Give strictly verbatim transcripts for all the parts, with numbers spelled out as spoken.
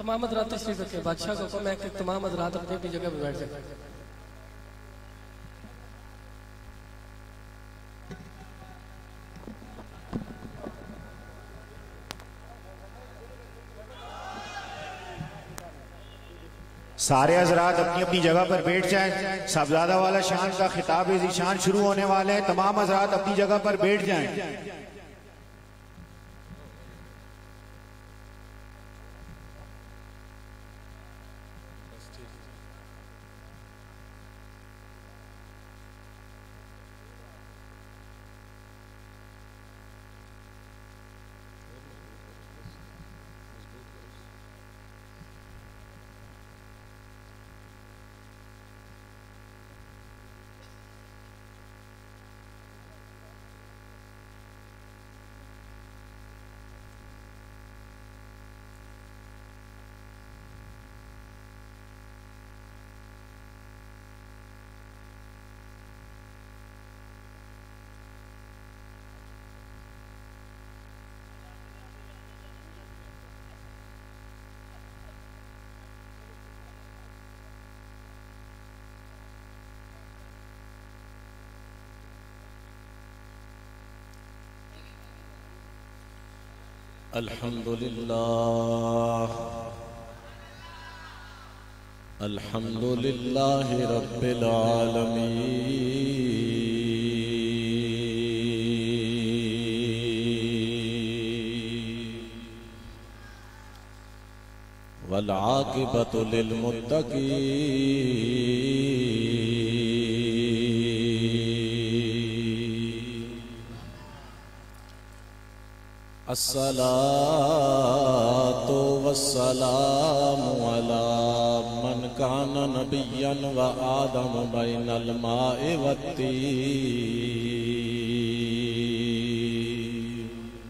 तमाम हज़रात तशरीफ रखे। बादशाह को हुक्म है कि तमाम हज़रात अपनी अपनी जगह पर बैठ जाए। सारे हजरात अपनी अपनी जगह पर बैठ जाएं। साहबजादा वाला शान का खिताब ज़ीशान शुरू होने वाले हैं। तमाम हजरात अपनी जगह पर बैठ जाएं। अल्हम्दुलिल्लाह अल्हम्दुलिल्लाहि रब्बिल आलमीन वल आक़िबतु लिल मुत्तक़ीन। अस्सलातु वस्सलामु अला मन कान नबिय्यन व आदम बैनल माइ वत्तीन।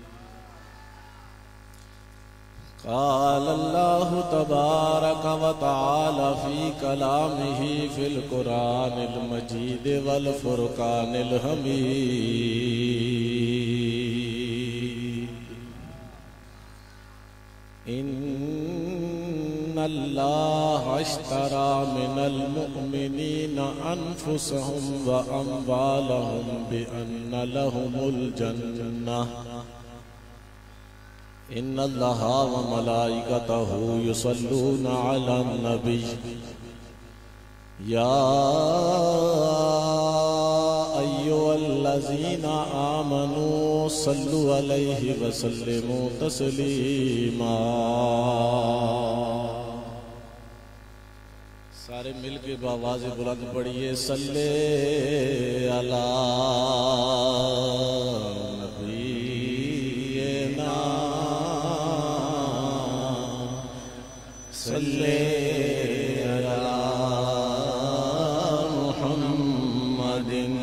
क़ाल अल्लाहु तबारक व तआला फ़ी कलामिही फ़िल क़ुरानिल मजीद वल फ़ुरक़ानिल हमीद। इन्नल्लाह अश्तरा मिनल मुअ्मिनीना अनफुसहुम व अम्वालहुम बिअन्न लहुमुल जन्नह। इन्नल्लाहा व मलाइकतहु युसल्लूना अलन नबी या अय्युहल्लज़ीना आमनू सल्लु अलैहि व सल्लिमू तस्लीमा। सारे मिल के बावाज़ बुलंद पढ़िए सल्ले अला नबीना सल्ले अला मुहम्मदिन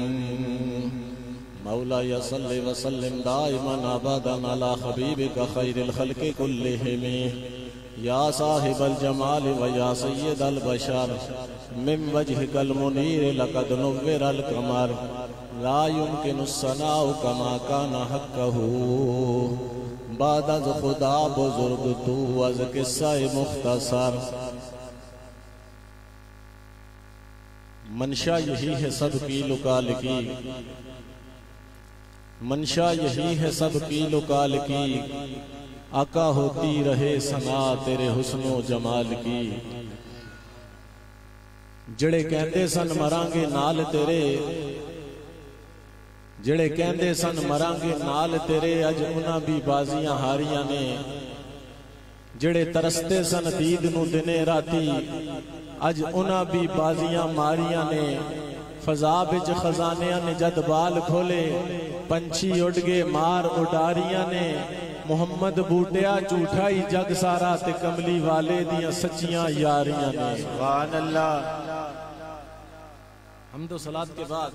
मौला या सल्ले व सल्लिम दाइमन अबदन अला हबीबिका खैरिल खल्क़ि कुल्लिहिम या साहिबल जमाल व या सय्यदल बशर मिन वजहिकल मुनीर लक़द नुव्विरल क़मर ला युमकिनु सनाउ कमा काना हक़्क़हु बाद अज़ खुदा बुज़ुर्ग तू अज़ किस्सा मुख्तसर। मंशा यही है सबकी लुकाल की, मंशा यही है सबकी लुकाल की, आका होती रहे सना तेरे हुस्नो जमाल की। जड़े कहते सन मरांगे नाल तेरे, जड़े कहते सन मरांगे नाल तेरे, अज उन्हां भी बाजियां हारियां ने। जड़े तरसते सन दीद नू दिने राती, अज उन्हां भी बाजियां मारियां ने। फजा बिच खजानियां ने जद बाल खोले, पंछी उड़ गए मार उडारियां ने। मुहम्मद बूटिया झूठा ही जग सारा ते कमली वाले दियां सच्चियां यारियां ने। सुभान अल्लाह। हम्दो सलात के बाद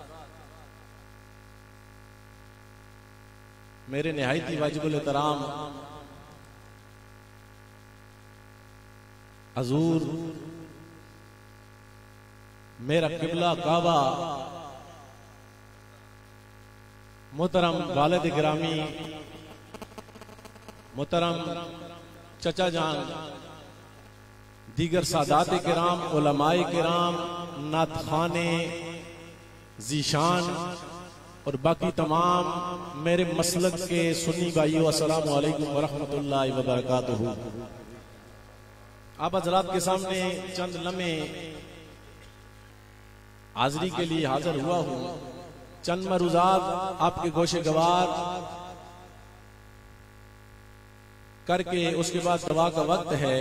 मेरे निहायती वाजिबुल एहतराम हजूर मेरा किबला काबा मोहतरम वालिद गिरामी मोहतरम चचा जान दीगर सादात किराम, उलमाए किराम, नातखाने, जीशान और बाकी तमाम मेरे मसलक के सुन्नी भाइयों, अस्सलामु अलैकुम वरहमतुल्लाहि वबरकातुहू। आप हजरात के सामने चंद लम्हे हाजिरी के लिए हाजिर हुआ हूं। चंद मरूजात आपके गोशे गवार करके उसके बाद दवा का वक्त है।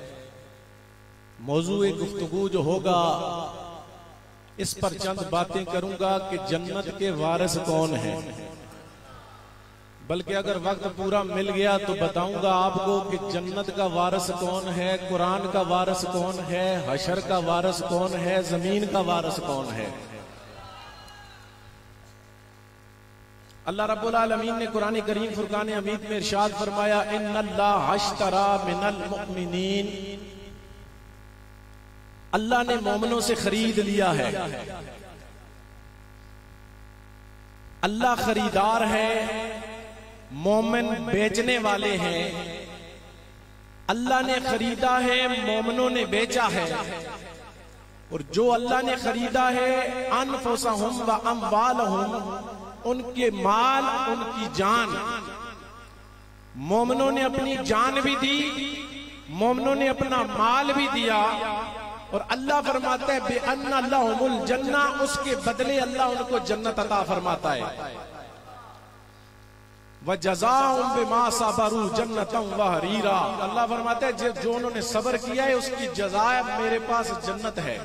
मौजूए गुफ्तगू जो होगा इस पर चंद बातें करूंगा कि जन्नत के वारिस कौन है। बल्कि अगर वक्त पूरा मिल गया तो बताऊंगा आपको कि जन्नत का वारिस कौन है, कुरान का वारिस कौन है, हशर का वारिस कौन है, जमीन का वारिस कौन है। अल्लाह रब्बुल आलमीन ने कुरान करीम फुरकान हमीद में इरशाद फरमाया, इन्नल्लाह अश्तरा मिनल मुमिनीन, अल्लाह ने मोमिनों से खरीद लिया है। अल्लाह खरीदार है, मोमिन बेचने वाले हैं। अल्लाह ने खरीदा है, मोमिनों ने बेचा है। और जो अल्लाह ने खरीदा है, अनफुसहुम व अमवालहुम, उनके माल, उनकी जान। मोमिनों ने अपनी जान भी दी, मोमिनों ने अपना माल भी दिया। और अल्लाह फरमाता है बेअन्ना लहुमुल जन्ना, उसके बदले अल्लाह उनको जन्नत अता फरमाता है। व जज़ाउम बिमा सबरू जन्नतम व हरीरा, अल्लाह फरमाता है जो उन्होंने सब्र किया है उसकी जज़ा मेरे पास जन्नत है।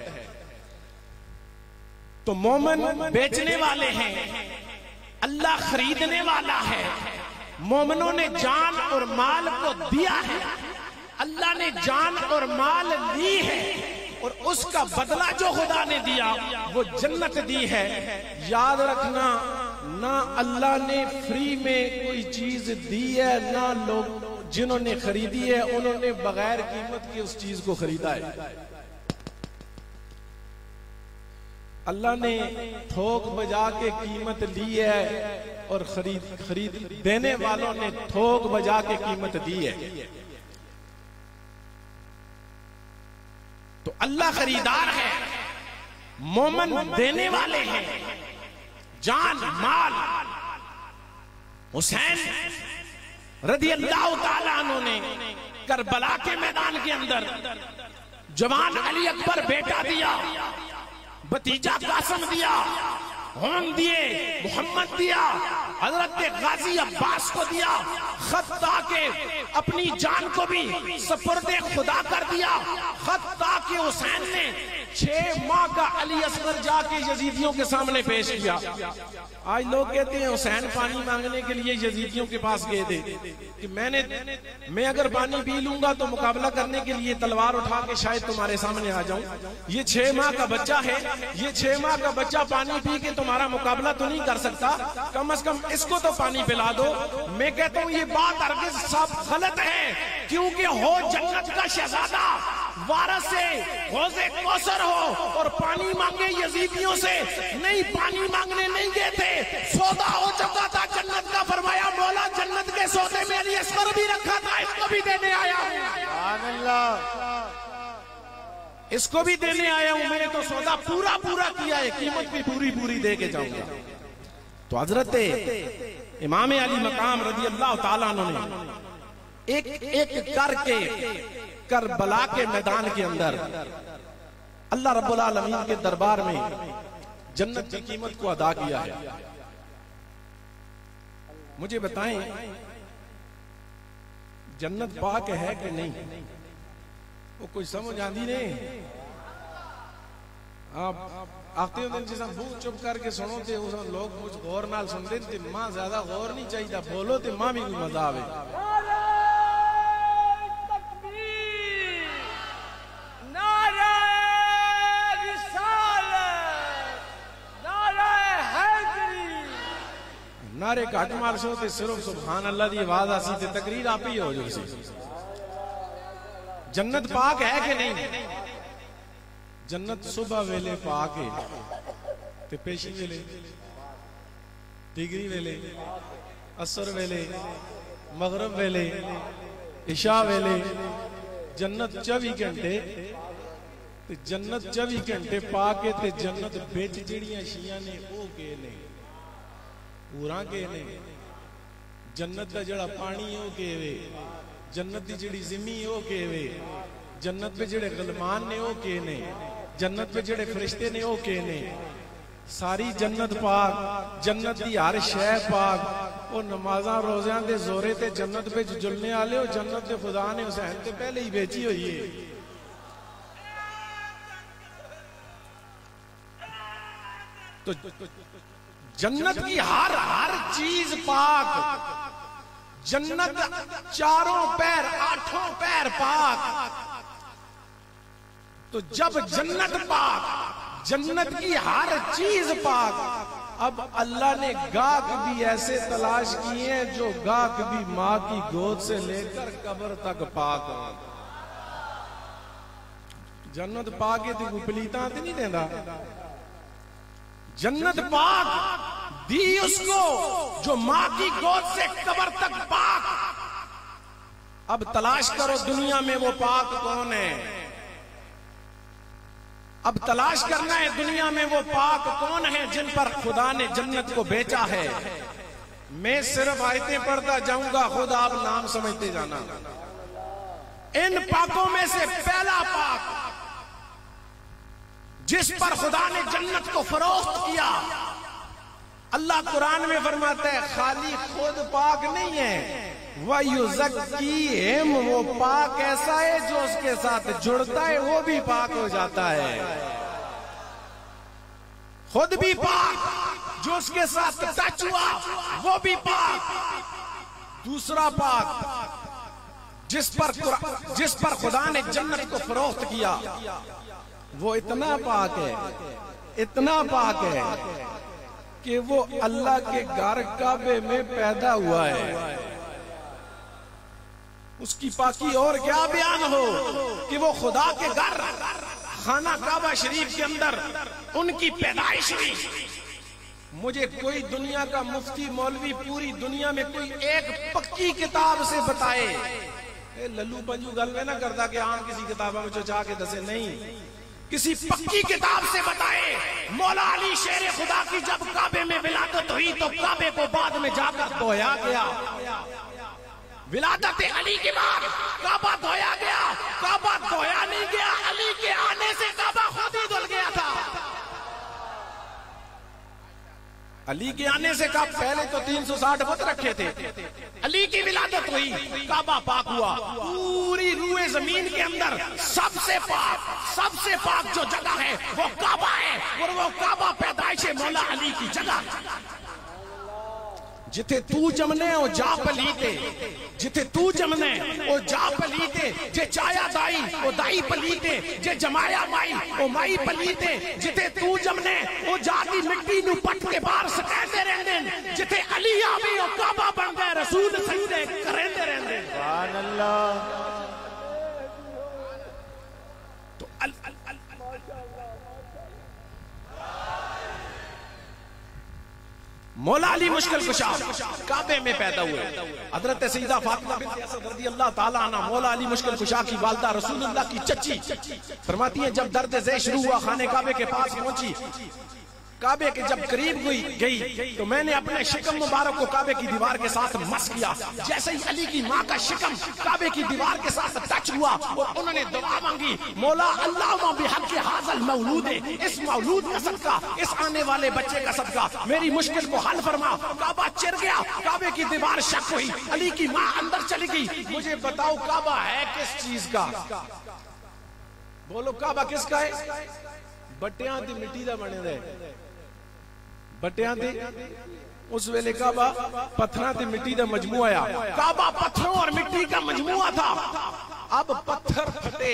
तो मोमिन बेचने वाले हैं, अल्लाह खरीदने वाला है। मोमिनों ने जान और माल को दिया है, अल्लाह ने जान और माल ली है। और उसका बदला जो खुदा ने दिया वो जन्नत दी है। याद रखना, ना अल्लाह ने फ्री में कोई चीज दी है, ना लोग जिन्होंने खरीदी है उन्होंने बगैर कीमत के उस चीज को खरीदा है। अल्लाह ने थोक बजा के कीमत ली है और खरीद खरीद देने वालों ने थोक बजा के कीमत दी है। तो अल्लाह खरीदार है, मोमिन देने वाले हैं, जान माल। हुसैन रज़ी अल्लाह ताला अन्हु ने करबला के मैदान के अंदर जवान अली अकबर बेटा दिया, भतीजा कासिम दिया, होम दिए, मोहम्मद दिया, हजरत गाजी अब्बास को दिया, खत्ता के अपनी जान को भी सपुर्दे खुदा कर दिया। खत्ता के हुसैन ने छह माह का अली असगर जाके यजीदियों के सामने पेश किया। आज लोग कहते हैं हुसैन पानी मांगने के लिए यजीदियों के पास गए थे कि मैंने मैं अगर पानी पी लूंगा तो मुकाबला करने के लिए तलवार उठा के शायद तुम्हारे सामने आ जाऊं। ये छह माह का बच्चा है, ये छह माह का बच्चा पानी पी के तुम्हारा मुकाबला तो नहीं कर सकता, कम से कम इसको तो पानी पिला दो। मैं कहता हूं ये बात हरगिज़ सब गलत है, क्योंकि हो जन्नत का शहजादा, वारस से हौज़े कौसर हो और पानी मांगे यजीदियों से। नहीं, पानी मांगने नहीं गए थे, सौदा हो चुका था जन्नत का। फरमाया मौला जन्नत के सौदे में अली असगर भी रखा था, इसको भी देने आया हूं, इसको भी देने आया हूं। मैंने तो सौदा पूरा पूरा किया है, कीमत भी पूरी पूरी दे के जाऊंगा। तो हजरत इमाम अली मकाम रज़ी अल्लाह ताला अन्हु ने एक एक करके करबला के मैदान के अंदर अल्लाह रब्बुल आलमीन के दरबार में जन्नत की कीमत को अदा किया है। मुझे बताएं, जन्नत पाक है कि नहीं? वो कोई समझ आती नहीं। आप आते हो जिस मुंह चुप करके सुनो थे लोग कुछ गौर नाल सुनते थे। मां ज्यादा गौर नहीं चाहिए, बोलो तो मां भी कोई मजा आवे। नारे घट मारसो ते सिर्फ सुभान अल्लाह दी आवाज आसी ते तकरीर आप ही हो जो। जन्नत पाक है कि नहीं? जन्नत सुबह वेले पाक है ते पेशी वेले, डिग्री वेले, असर वेले, मगरब वेले, इशा वेले, जन्नत चौबी घंटे ते जन्नत चौबी घंटे पा के ते जन्नत बिच जिहड़ियां शियां ने ओ के ने पूरा के ने जन्नत दा जिहड़ा पानी ओ के वे जन्नत दी जिहड़ी ज़िमी ओ के वे जन्नत पे जिहड़े गुलमान ने ओ के ने जन्नत पे जिहड़े फरिश्ते ने ओ के ने सारी जन्नत पाक जन्नत दी हर शै पाक ओ नमाज़ां रोज़ियां दे जोरे ते जन्नत पे जुलने वाले ओ जन्नत दे खुदा ने हुसैन ते पहले ही बेची हुई है। तो जन्नत की हर हर चीज पाक जन्नत चारों पैर आठों पैर पाक। तो जब जन्नत पाक जन्नत की हर चीज पाक अब अल्लाह ने गाहक भी ऐसे तलाश किए हैं जो गाहक भी माँ की गोद से लेकर कब्र तक पाक। जन्नत पाक है तो पलीता तो नहीं देता जन्नत पाक दी उसको जो माँ की गोद से कब्र तक पाक। अब तलाश करो दुनिया में वो पाक कौन है। अब तलाश करना है दुनिया में वो पाक कौन है जिन पर खुदा ने जन्नत को बेचा है। मैं सिर्फ आयतें पढ़ता जाऊंगा खुद आप नाम समझते जाना। इन पाकों में से पहला पाक जिस पर खुदा ने जन्नत को फरोख्त किया अल्लाह कुरान में फरमाता है खाली खुद पाक नहीं है वह युज़क्कीहिम वो पाक ऐसा है जो उसके साथ जुड़ता है वो भी पाक हो जाता है। खुद भी पाक जो उसके साथ टच हुआ वो भी पाक। दूसरा पाक जिस पर जिस पर खुदा ने जन्नत को फरोख्त किया वो इतना पाक है इतना पाक है कि वो अल्लाह के घर काबे में पैदा हुआ है। उसकी पाकी और क्या बयान हो कि वो खुदा के घर खाना काबा शरीफ के अंदर उनकी पैदाइश हुई। मुझे कोई दुनिया का मुफ्ती मौलवी पूरी दुनिया में कोई एक पक्की किताब से बताए लल्लू पंजू गल में ना करता कि आम किसी किताबों में चुचा के दसे नहीं किसी पक्की किताब से बताए मौला अली शेर खुदा की जब काबे में विलादत हुई तो काबे को बाद में जाकर धोया गया। विलादत अली के बाद काबा धोया गया। काबा धोया नहीं गया अली के आने से काबा खुद ही धुल गया था। अली के आने से कब पहले तो तीन सौ साठ बुत रखे थे। अली की विलादत हुई काबा पाक हुआ। पूरी रूए जमीन के अंदर सबसे पाक सबसे पाक जो जगह है वो काबा है और वो काबा पैदाइश मौला अली की जगह। जिथे तू जमने ओ जा पलीते जिथे तू जमने ओ जा पलीते जे चाया दाई ओ दाई पलीते जे जमाया माई ओ माई पलीते जिथे तू जमने ओ जाती मिट्टी नु पट के बाहर सकाते रहंदे जिथे अली आवी ओ काबा बन गए रसूल सजदे करंदे रहंदे। सुभान अल्लाह। तो अल, अल, अल, मौला अली मुश्किल कुशा काबे में पैदा हुए। हजरत सईदा फातिमा बिन्त असद रज़ी अल्लाह ताला अन्हा मौला अली मुश्किल कुशा की वालदा रसूलुल्लाह की चच्ची फरमाती है जब दर्द ज़े शुरू हुआ खाने काबे के पास पहुंची काबे के जब करीब हुई गई तो मैंने अपने शिकम मुबारक को काबे की दीवार के साथ मस किया। जैसे ही अली की माँ का शिकम काबे की दीवार के साथ टच हुआ और उन्होंने दुआ मांगी मौला अल्लाहुम्मा बिहक़्क़ि हाज़ल मौलूद इस मौलूद का सदका इस आने वाले बच्चे का सदका मेरी मुश्किल को हल फरमा। काबा चिर गया काबे की दीवार शक हुई अली की माँ अंदर चली गई। मुझे बताओ काबा है किस चीज का? बोलो काबा किसका है? बट्टियां दी मिट्टी दा बने दे बट्टियां दी उस वेले काबा पत्थरों दी मिट्टी दा मजमुआ आया। काबा पत्थरों और मिट्टी का मजमुआ था। अब पत्थर फटे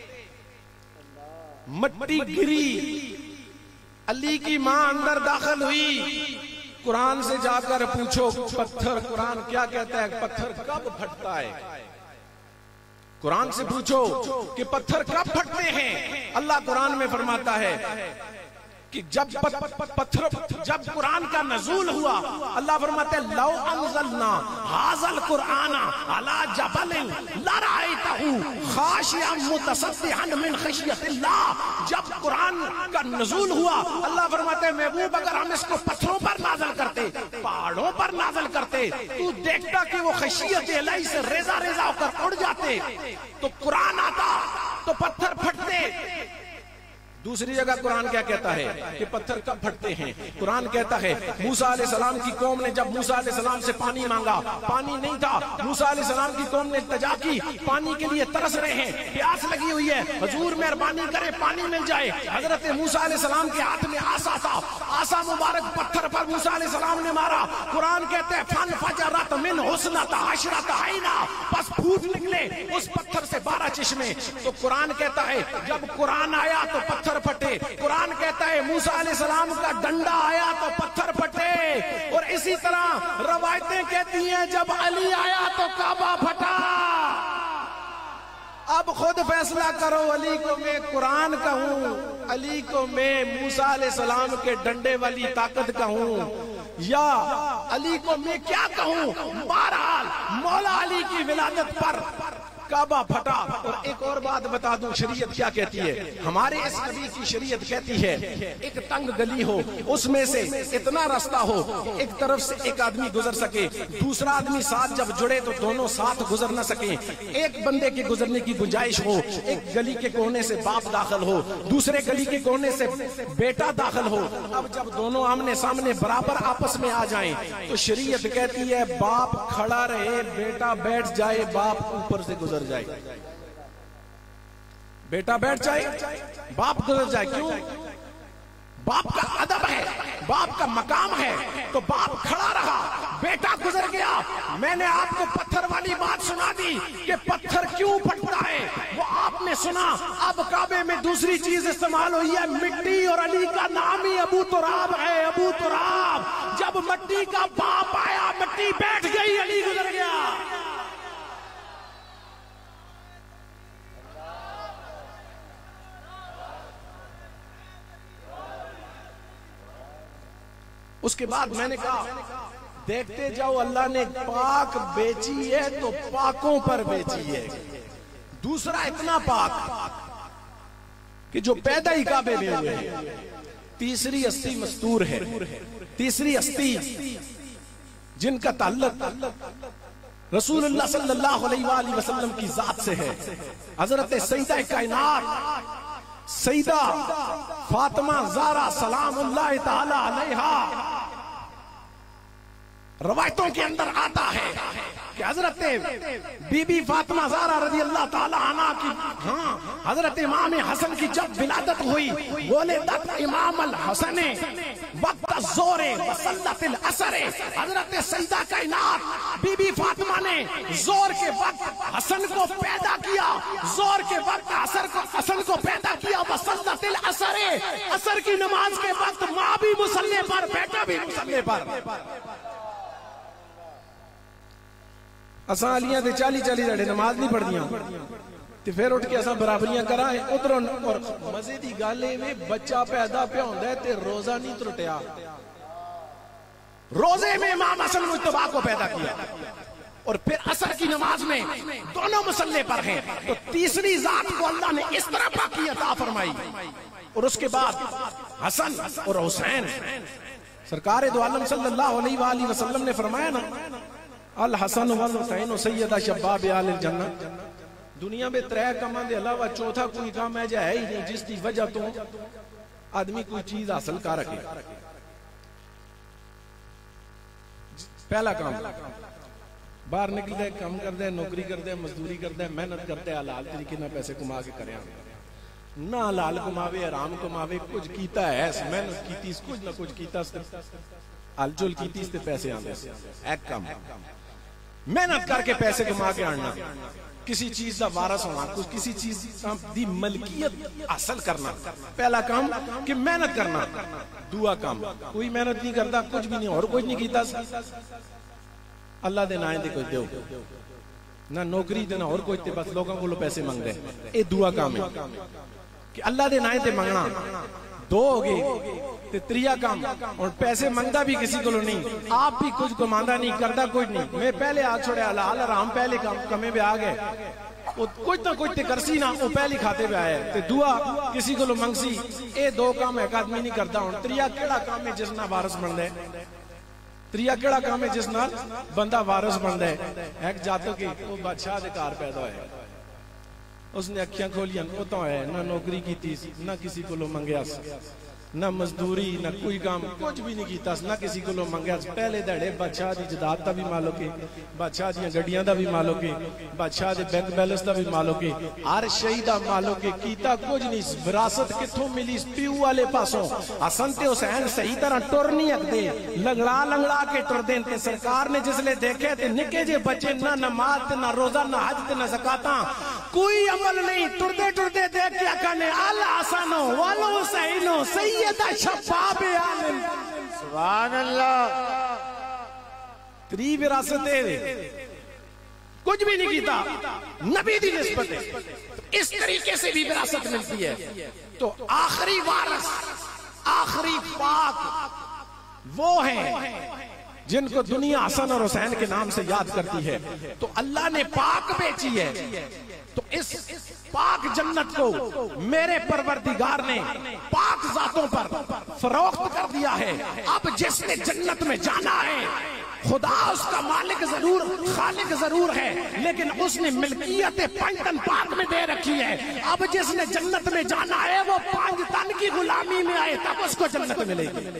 मिट्टी गिरी अली की मां अंदर दाखिल हुई। कुरान से जाकर पूछो पत्थर कुरान क्या कहता है पत्थर कब फटता है? कुरान से पूछो कि पत्थर कब फटते हैं। अल्लाह कुरान में फरमाता है कि जब पत्थर जब कुरान का नज़ूल हुआ, अल्लाह फरमाते लौ अंज़लना हाज़ल कुरआना अला जबलिन लरअयतहु खाशियम मुतसद्दिअन मिन खशियतिल्लाह। जब कुरान का नज़ूल हुआ, अल्लाह फरमाते महबूब अगर हम इसको पत्थरों पर नाज़िल करते, पहाड़ों पर नाज़िल करते, तू देखता कि वो खशियत इलाही से रेजा रेजा होकर उड़ जाते। तो कुरान आता तो पत्थर फटते। दूसरी जगह कुरान क्या कहता है कि पत्थर कब फटते हैं? कुरान कहता है मूसा अलैहिस्सलाम की कौम ने जब मूसा अलैहिस्सलाम से पानी मांगा, पानी नहीं था। मूसा अलैहिस्सलाम की कौम ने इल्तिजा की, पानी के लिए तरस रहे हैं, प्यास लगी हुई है, हुजूर मेहरबानी करे पानी मिल जाए। हजरत मूसा अलैहिस्सलाम के हाथ में आसा था, आसा मुबारक पत्थर पर मूसा अलैहिस्सलाम ने मारा। कुरान कहते हैं फन फजरत मिन हुस्नता अशरत आइना, बस फूट निकले उस पत्थर से बारह चश्मे। तो कुरान कहता है जब कुरान आया तो पत्थर फटे। कुरान कहता है मूसा अलैहिस्सलाम का डंडा आया तो पत्थर फटे। और इसी तरह रवायतें कहती हैं जब अली आया तो काबा फटा। अब खुद फैसला करो, अली को मैं कुरान कहूं, अली को मैं मूसा अलैहिस्सलाम के डंडे वाली ताकत कहूं, या अली को मैं क्या कहूं। बहरहाल मौला अली की विलादत पर काबा फटा। और एक और बात बता दूं, शरीयत क्या कहती है? हमारे इस नबी की शरीयत कहती है एक तंग गली हो, उसमें से इतना रास्ता हो एक तरफ से एक आदमी गुजर सके, दूसरा आदमी साथ जब जुड़े तो दोनों साथ गुजर न सके, एक बंदे के गुजरने की गुंजाइश हो। एक गली के कोने से बाप दाखिल हो, दूसरे गली के कोने से बेटा दाखिल हो। अब जब दोनों आमने सामने बराबर आपस में आ जाएं तो शरीयत कहती है बाप खड़ा रहे, बेटा बैठ जाए, बाप ऊपर से गुजर जाए। बेटा बैठ जाए, बाप गुजर जाए। क्यों? बाप का अदब है, बाप का मकाम है। तो बाप खड़ा रहा, बेटा गुजर गया। मैंने आपको पत्थर वाली बात सुना दी कि पत्थर क्यों फटता है, वो आपने सुना। अब काबे में दूसरी चीज इस्तेमाल हुई है, मिट्टी, और अली का नाम ही अबू तुराब है। अबू तुराब, जब मिट्टी का बाप आया, मिट्टी बैठ गई, अली गुजर गया। उसके बाद मैंने कहा देखते जाओ, अल्लाह ने पाक बेची है तो पाकों पर बेची है। दूसरा इतना पाक कि जो पैदा ही काबे में हुए हैं। तीसरी हस्ती मस्तूर है, तीसरी हस्ती जिनका ताल्लुक रसूलुल्लाह सल्लल्लाहु अलैहि वसल्लम की जात से है। हजरत सईदा कायनात सईदा फातिमा ज़हरा सलामुल्लाह तआला अलैहा, रवायतों के अंदर आता है कि हजरत बीबी फातिमा ज़हरा रज़ी अल्लाह ताला अन्हा की, हाँ, हजरत इमाम हसन की जब विलादत हुई, बोले तक इमाम अल हसन वक्त जोरे वसल्लतिल असरे, हजरत सईदा कायनात बीबी फातिमा ने जोर के वक्त हसन को पैदा किया, जोर के वक्त असर को हसन को पैदा किया। वसल्लतिल असरे, असर की नमाज के वक्त माँ भी मुसल्ले पर, बेटा भी मुसल्ले पर। असा अलियां ते चाली चाली साढ़े नमाज नहीं पढ़दियां ते फिर उठ के असा बराबरियां करा उधरों। और मजे की गल में बच्चा पैदा पिया होंदा है ते रोजा नहीं त्रुटिया। रोजे में इमाम हसन मुज्तबा को पैदा किया और फिर असर की नमाज में दोनों मुसल्ले पर हैं। तो तीसरी जात को अल्लाह ने इस तरह पाकी अता फरमाई। और उसके बाद हसन और हुसैन, सरकार दो आलम सल्लल्लाहु अलैहि वसल्लम ने फरमाया ना, अल हसन वल हुसैन सैयदा शबाब आल जन्नत। दुनिया में त्रै कामां दे अलावा चौथा कोई काम है जा है ही नहीं जिसकी वजह तो आदमी कोई चीज हासिल कर सके। पहला काम, बाहर निकलता है, काम करता है, नौकरी करता है, मजदूरी करता है, मेहनत करता है, हलाल तरीके ना पैसे कमा के करे ना हलाल कमावे हराम कमावे, कुछ कीता है, मेहनत की, कुछ ना कुछ कीता, हलचुल की, पैसे आते। एक काम मेहनत करके पैसे कमा के आना, किसी चीज का वारस होना, कुछ किसी चीज की मलकियत हासिल करना। पहला काम कि मेहनत करना। दूआ काम कोई मेहनत नहीं करता, कुछ भी नहीं और कुछ नहीं कीता, अल्लाह दे नाम दे कुछ दो ना, नौकरी देना और कुछ, बस लोगों को पैसे मंगते। ये दूआ काम है कि अल्लाह दे नाम ते मंगना। दो हो गए ते त्रिया काम और पैसे मंगदा भी किसी को नहीं, आप भी कुछ कमांदा नहीं, करदा कुछ नहीं। मैं पहले हाथ छोड़े हलाल हराम पहले काम कमे पे आ गए, कुछ ना कुछ ते करसी ना वो पहले खाते पे आया ते दुआ किसी को मंगसी। ये दो काम एक आदमी नहीं करता। हूं त्रिया केड़ा काम है जिस नाल वारिस बनदा है? त्रिया केड़ा काम है जिस नाल बंदा वारिस बनदा है? एक जातक है वो बादशाह दे घर पैदा होया, उसने अखियां खोलियां, वो तो है ना नौकरी की, ना किसी को मंगया, ना मजदूरी, ना कोई काम, कुछ भी नहीं किया, ना किसी को मंगया। पहले दहाड़े बादशाह की जदाद का भी मालिक है, बादशाह दी गड्डियां का भी मालिक है, बादशाह के बैंक बैलेंस का भी मालिक है, हर शही का मालिक है। कीता कुछ नहीं, विरासत कितों मिली? प्यू वाले पासों। हसन ते हुसैन सही तरह टुर नहीं सकते, लंगड़ा लंगड़ा के टुरदे ते सरकार ने जिसले देखे ते निके जे बच्चे ना नमाज ना रोजा ना हज ते ना ज़कातां, कोई अमल नहीं, टुरदे टुरदे देख के आखने अल हसनो वल हुसैनो सैयदा शबाब आलम। सुभान अल्लाह। त्री विरासत है, कुछ भी नहीं कीता, नबी दी निस्बत है। इस तरीके से भी विरासत मिलती है। तो आखिरी वारिस, आखिरी पाक वो है जिनको दुनिया हसन और हुसैन के नाम से याद करती है। तो अल्लाह ने पाक बेची है, तो इस पाक जन्नत को मेरे परवरदिगार ने पाक जातों पर फरोख्त कर दिया है। अब जिसने जन्नत में जाना है, खुदा उसका मालिक जरूर, खालिक जरूर है, लेकिन उसने मिल्कियत पंजतन पाक में दे रखी है। अब जिसने जन्नत में जाना है वो पांच तन की गुलामी में आए, तब उसको जन्नत मिलेगी।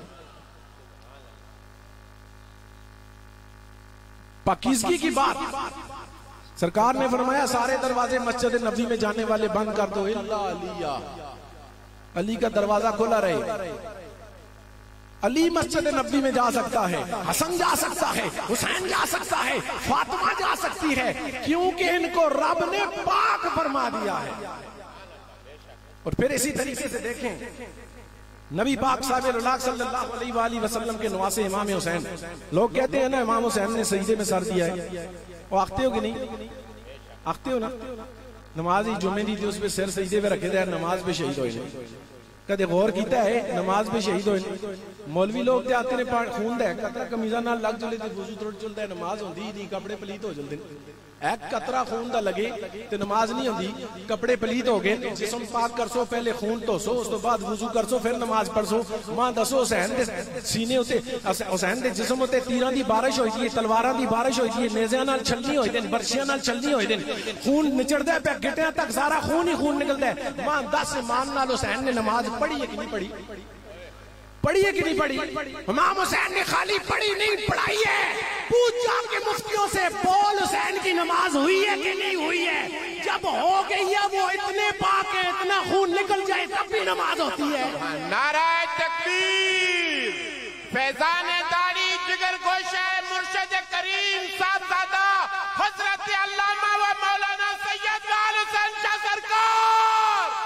पाकीज़गी की बात सरकार ने फरमाया, सारे दरवाजे मस्जिद नबी में जाने वाले बंद कर दो, इल्ला अलिया, अली का दरवाजा खुला रहे। अली मस्जिद नबी में जा सकता है, हसन जा सकता है, हुसैन जा सकता है, फातिमा जा सकती है, क्योंकि इनको रब ने पाक फरमा दिया है। और फिर इसी तरीके से देखें नबी पाक सल्लल्लाहु अलैहि वसल्लम के नवासे इमाम हुसैन, लोग कहते हैं ना इमाम हुसैन ने सजदे में सर दिया है, वो आखते हो कि नहीं? आखते हो ना? नमाज ही जुम्मे दी थी, उस पे सिर सजदे पे रखे थे, नमाज पे शहीद होए। कदे गौर किया है नमाज पे शहीद होए? मौलवी लोग आते ने खून दे कतरा कमीजा नाल लग चले थे, वजू तुड़ चलता है, नमाज होंदी ही नहीं, कपड़े पलीत हो चलते। एक कतरा खून दा लगे तो नमाज नहीं होंदी, कपड़े पलीत हो गए, जिस्म पाक कर सो, पहले खून धोसो, उस तो बाद वजू कर सो, फिर नमाज पढ़ सो। मां दसो हुसैन दे सीने उते, हुसैन दे जिस्म उते तीरां दी बारिश होई थी, तलवारां दी बारिश होई थी, नेज़ियां नाल छलनी होई थी, बरछियां नाल छलनी होई थी, खून निचड़दा पे गिटियां तक सारा खून ही खून निकलदा है। मां दस मान नाल हुसैन ने नमाज पढ़ी है कि नहीं पढ़ी? पढ़ी है कि नहीं पढ़ी? इमाम हुसैन ने खाली पढ़ी नहीं, पढ़ाई है। पूछ जाके मुफ्तियों से, बोल हुसैन की नमाज हुई है कि नहीं हुई है? जब हो गई है, वो इतने पाक है, इतना खून निकल जाए तब भी नमाज होती है। नाराए तकबीर। फैजान दाढ़ी जिगर गोशा मुर्शिद करीम साहबजादा हजरत अल्लामा व मौलाना सैयद आल हुसैन शाह सरकार।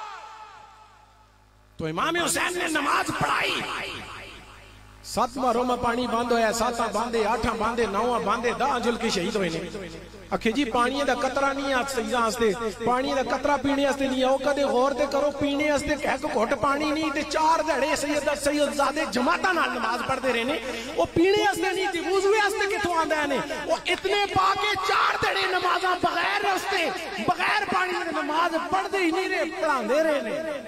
तो इमाम हुसैन ने नमाज पढ़ाई। सातवां रोमा पानी बंद होया, साता बांधे, आठा बांधे, नौवा बांधे, दह जुल के शहीद हुए ने। आखे जी पानी का कतरा नहीं आ सईदा आस्ते, पानी का कतरा पीने आस्ते नहीं आओ। कदे गौर ते करो, पीने आस्ते एक घुट पानी नहीं ते चार दड़े सैयद सैयदजादे जमाता नाल नमाज पढ़ते रहे ने। वो पीने आस्ते नहीं थी, वुज़ू आस्ते किथों आंदा है ने? वो इतने पाके चार दड़े नमाजा बगैर आस्ते, बगैर पानी की नमाज पढ़ते ही नहीं रहे, पढ़ाते रहे ने।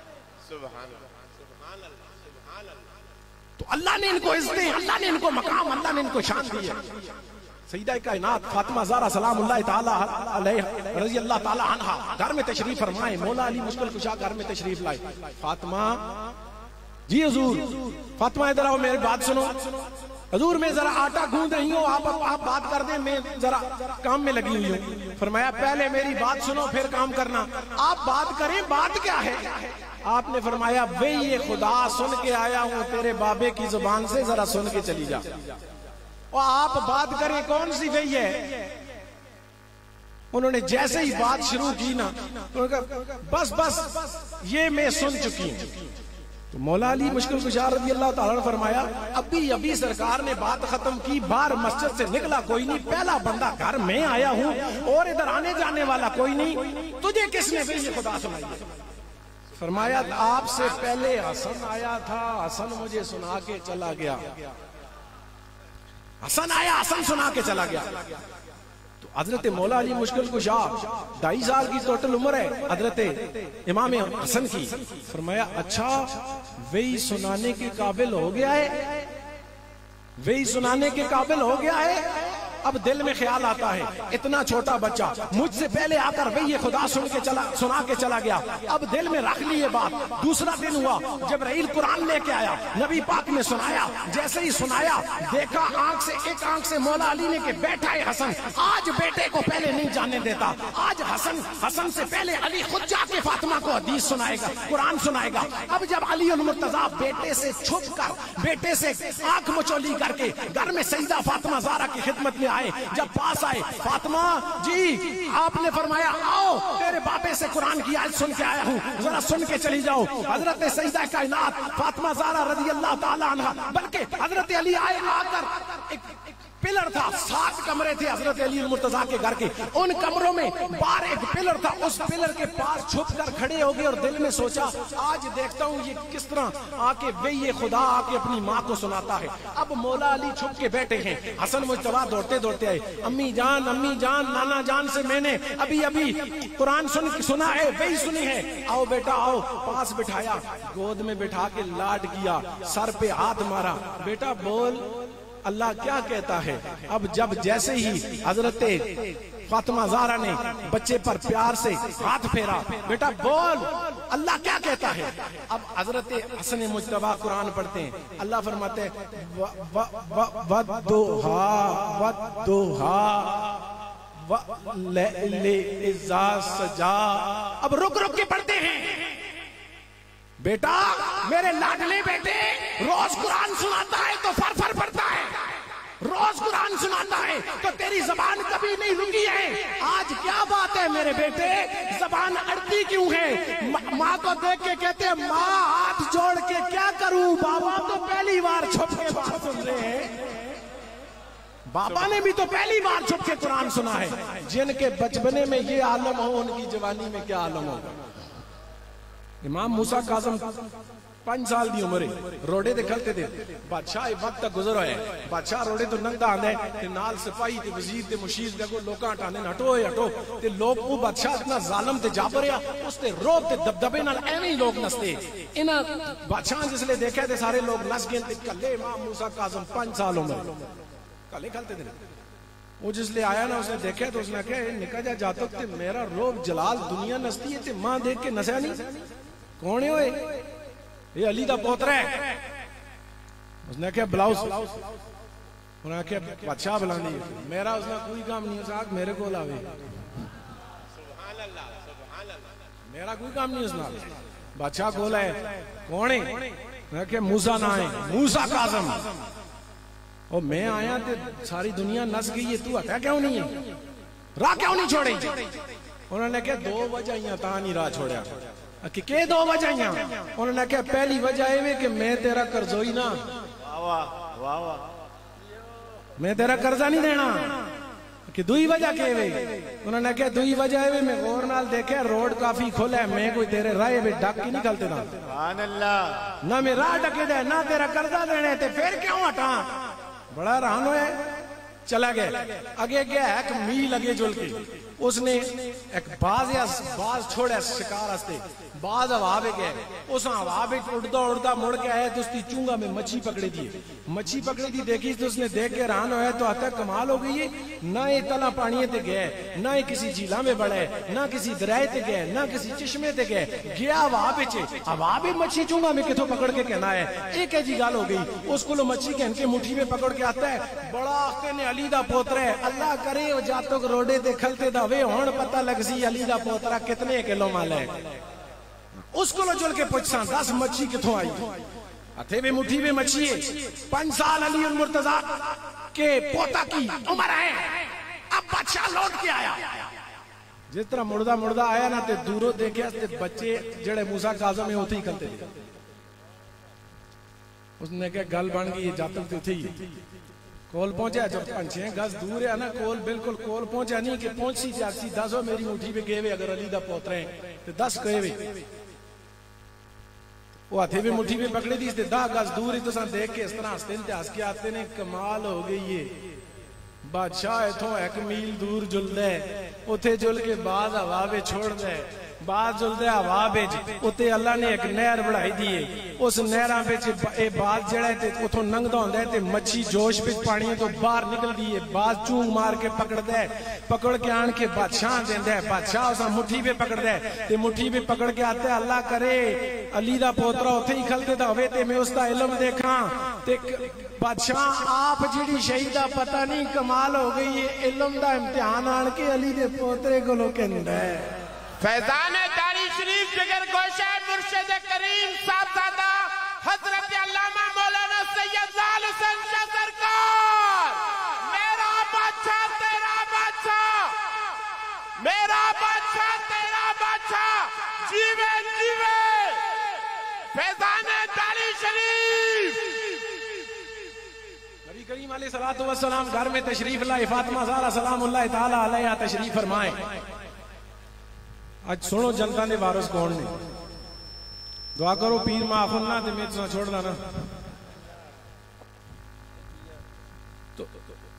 तो अल्लाह ने इनको इज्जतें, अल्लाह ने इनको मकाम, अल्लाह ने इनको शान दी है। सईदा कायनात फातिमा ज़हरा सलामुल्लाह ताला अलैहा रज़ी अल्लाह ताला अन्हा घर में तशरीफ फरमाए, मौला अली मुश्किल कुशा घर में तशरीफ लाए। फातिमा जी हुजूर, फातिमा इधर आओ, मेरी बात सुनो। हुजूर मैं जरा आटा गूंद रही हूँ, आप आप बात कर दें, मैं जरा काम में लगी हुई हूँ। फरमाया पहले मेरी बात सुनो फिर काम करना। आप बात करें, बात क्या है? आपने फरमाया वे ये खुदा सुन के आया हूं तेरे बाबे की जुबान से, जरा सुन के चली जा। और आप बात करें, कौन सी वही है? उन्होंने जैसे ही बात शुरू की ना, उन्होंने कहा बस बस ये मैं सुन चुकी हूं। तो मौला अली मुश्किल कुशा रज़ी अल्लाह ताला ने फरमाया अभी अभी सरकार ने बात खत्म की, बाहर मस्जिद से निकला कोई नहीं, पहला बंदा घर में आया हूं और इधर आने जाने वाला कोई नहीं, तुझे किसने भी ये खुदा सुनाई है? फरमाया आपसे पहले हसन आया था, हसन मुझे सुना के चला गया। हसन आया, हसन सुना के चला गया। तो हजरत मौला अली मुश्किल कुशा ढाई साल की टोटल उम्र है हजरत इमाम हसन की। फरमाया अच्छा वही सुनाने के काबिल हो गया है, वही सुनाने के काबिल हो गया है। अब दिल में ख्याल आता है इतना छोटा बच्चा मुझसे पहले आकर वही खुदा सुन के चला सुना के चला गया। अब दिल में रख ली ये बात। दूसरा दिन हुआ जब रहील कुरान लेके आया, नबी पाक ने सुनाया। जैसे ही सुनाया देखा आंख से एक आंख से मौला अली ने के बैठा है हसन, आज बेटे को पहले नहीं जाने देता। आज हसन हसन से पहले अली खुद जाके फातिमा को हदीस सुनाएगा, कुरान सुनाएगा। अब जब अली उल मुर्तजा बेटे से छुप कर, बेटे से आंख मचोली करके घर में सईदा फातिमा ज़हरा की खिदमत में आए, जब पास आए फातिमा जी आपने फरमाया आओ तेरे बापे से कुरान की आयत सुन के आया हूँ, जरा सुन के चली जाओ। हजरत सईदा कायनात फातिमा ज़हरा रज़ी अल्लाह ताला अन्हा, बल्कि हजरत अली आए आकर एक पिलर था, सात कमरे थे हजरत अली मुर्तजा के घर के। उन कमरों में बाहर एक पिलर था, उस पिलर के पास छुप कर खड़े हो गए और दिल में सोचा आज देखता हूँ ये किस तरह आके वे ये खुदा आके अपनी माँ को सुनाता है। अब मौला अली छुप के बैठे हैं, हसन मुज्तबा दौड़ते दौड़ते आए, अम्मी जान अम्मी जान नाना जान से मैंने अभी अभी कुरान सुन सुना है, वही सुनी है, आओ बेटा आओ। पास बिठाया, गोद में बिठा के लाड किया, सर पे हाथ मारा, बेटा बोल अल्लाह क्या कहता है। अब जब जैसे ही हजरत फातिमा ज़हरा ने बच्चे पर प्यार से हाथ फेरा, बेटा बोल अल्लाह क्या कहता है। अब हजरत हसन मुज्तबा कुरान पढ़ते हैं, अल्लाह फरमाते हैं वद्दुहा वद्दुहा वल्लैलि सजा। अब रुक रुक के पढ़ते हैं, बेटा मेरे लाडले बेटे रोज कुरान सुनाता है तो फर फर पढ़ता है, रोज कुरान सुनाता है तो तेरी जबान कभी नहीं रुकी है। आज क्या बात है मेरे बेटे, जबान अड़ती क्यों है। माँ को देख के कहते हैं माँ हाथ जोड़ के क्या करूं, बाबा तो पहली बार छुप के बात सुन रहे हैं। बाबा ने भी तो पहली बार छुप के कुरान सुना है। जिनके बचपने में ये आलम हो उनकी जवानी में क्या आलम होगा। इमाम मूसा काज़म पांच साल की उम्र रोडे ते खलते थे, बादशाह वक्त तक गुजर है, बादशाह रोडे तो नंगा आंदा है, नाल सिपाही ते वजीर ते मुशीर देखो लोकां हटाने हटो हटो ते लोग वो बादशाह इतना जालिम ते जाबर आ, उसते रोब ते दबदबे नाल एवें ही लोग नसते। इना बादशाह जिसले देखा ते सारे लोग नस गए ते कल्ले इमाम मूसा काज़म पांच साल उम्र कल्ले खलते थे। वो जिसले आया ना उसने देखा तो उसने कहा निका जा जातक ते मेरा रोब जलाल दुनिया नसती है ते मां देख के नसया नहीं। कौन है ओए, ये अली दा पोतरा है। उसने क्या ब्लाउज, उन्हें क्या बादशाह बुलानी है, मेरा उसने कोई काम नहीं, उस मेरे को लावे, मेरा कोई काम नहीं उसना। बादशाह बोला है कौन है, मैं क्या मूसा ना है, मूसा काज़म। और मैं आया तो सारी दुनिया नस गई है, तू हटा क्यों नहीं है, राह क्यों नहीं छोड़ी। उन्होंने क्या दो वजह ता नहीं राह छोड़ा कि के दो वजह। उन्होंने क्या पहली वजह है कि मैं तेरा कर्जोई ना, वाह वाह वाह, मैं तेरा कर्जा नहीं देना। कि दुई वजह के वे, उन्होंने क्या दुई वजह है मैं गौर नाल देखे रोड काफी खोला है, मैं कोई तेरे राह में डक ही नहीं खलते ना, सुभान अल्लाह, ना मैं राह डके दे ना तेरा कर्जा देने थे, फिर क्यों हटा। बड़ा रहन है, चला गया आगे गया एक मील लगे जुल के, उसने एक बाज या बाज छोड़ा शिकार हस्ते, बाज हवा में गए, उस हवा में उड़ता उड़ता मुड़ के आया तो उसकी चूंगा में मच्छी पकड़ी थी, मच्छी पकड़ी थी देखी तो उसने देख के हैरान होया तो आता कमाल हो गई है, ना ये तला पानी ते गए, ना ये किसी झीला में बढ़े, ना किसी दरिया ते गए, ना किसी चश्मे ते गए, गया हवा बिच, हवा भी मच्छी चूंगा में किथों पकड़ के कहना है। एक जी गाल हो गई, उसको मच्छी कहन के मुट्ठी में पकड़ के आता है, बड़ा आखते ने अली दा पोतरा है, अल्लाह करे वो जातक रोडे ते खलते दा वे हुण पता लग सी अली दा पोतरा कितने किलो माल है। उसको जुल के पूछसा दस मच्छी किथों आई, हथे में मुट्ठी में मच्छी है, पांच साल अली उल मुर्तजा के पोता की उम्र है। अब बादशाह लौट के आया, जिस तरह मुड़दा मुड़दा आया ना ते दूरों देखे ते बच्चे जड़े मूसा काज़म है उथे ही करते थे। उसने क्या गल बन गई, जातक उथे ही कोल पहुंचा, जब पांच छह गज दूर है ना, कोल बिल्कुल कोल पहुंचा नहीं कि पहुंची जाती दस हो मेरी मुट्ठी पे गए अगर अली दा पोतरा है तो दस कहे वे। वो हाथे भी मुट्ठी में पकड़ी थी, दह गज दूर ही तुसा देख के इस तरह हंसते ते हंस के आते ने कमाल हो गई है। बादशाह इथों एक मील दूर जुलदा है, उथे जुल के बाद हवा में छोड़ दे, बाद जुलदा हवा बिच उते अल्लाह ने एक नहर बढ़ाई दी है। उस नहरा बिच ए बाद जड़ा ते उथों लंघदा हुंदा है ते मच्छी जोश बिच पानी तो बाहर निकलदी है। बाद चूंग मार के पकड़दा है, पकड़ के आन के बादशाह देंदा है। बादशाह उस मुट्ठी पे पकड़दा है ते मुट्ठी पे पकड़ के आता है, अल्लाह करे अली दा पोतरा उथे ही खलदे दा होवे ते मैं उसदा इल्म देखा ते बादशाह आप जिहड़ी शहीद दा पता नहीं कमाल हो गई है, इल्म दा इम्तिहान आन के अली दे पोतरे कोलों कहंदा है। फैजान दारी शरीफ जिगर गोशा मुर्शिद करीम साहबजादा हजरत अल्लामा मौलाना सैयद ज़ाल हुसैन शाह सरकार, मेरा बादशाह तेरा बादशाह, मेरा बादशाह तेरा बादशाह, जीवे जीवे फैजान दारी शरीफ। नबी करीम अलैहिस्सलातु वस्सलाम घर में तशरीफ लाए, फातिमा ज़हरा सलामुल्लाह तआला अलैहा तशरीफ फरमाए। आज सुनो जनता ने वारस कौन ने, दुआ करो पीर माखुन ना ते मैं तुसा छोड़ लाना। तो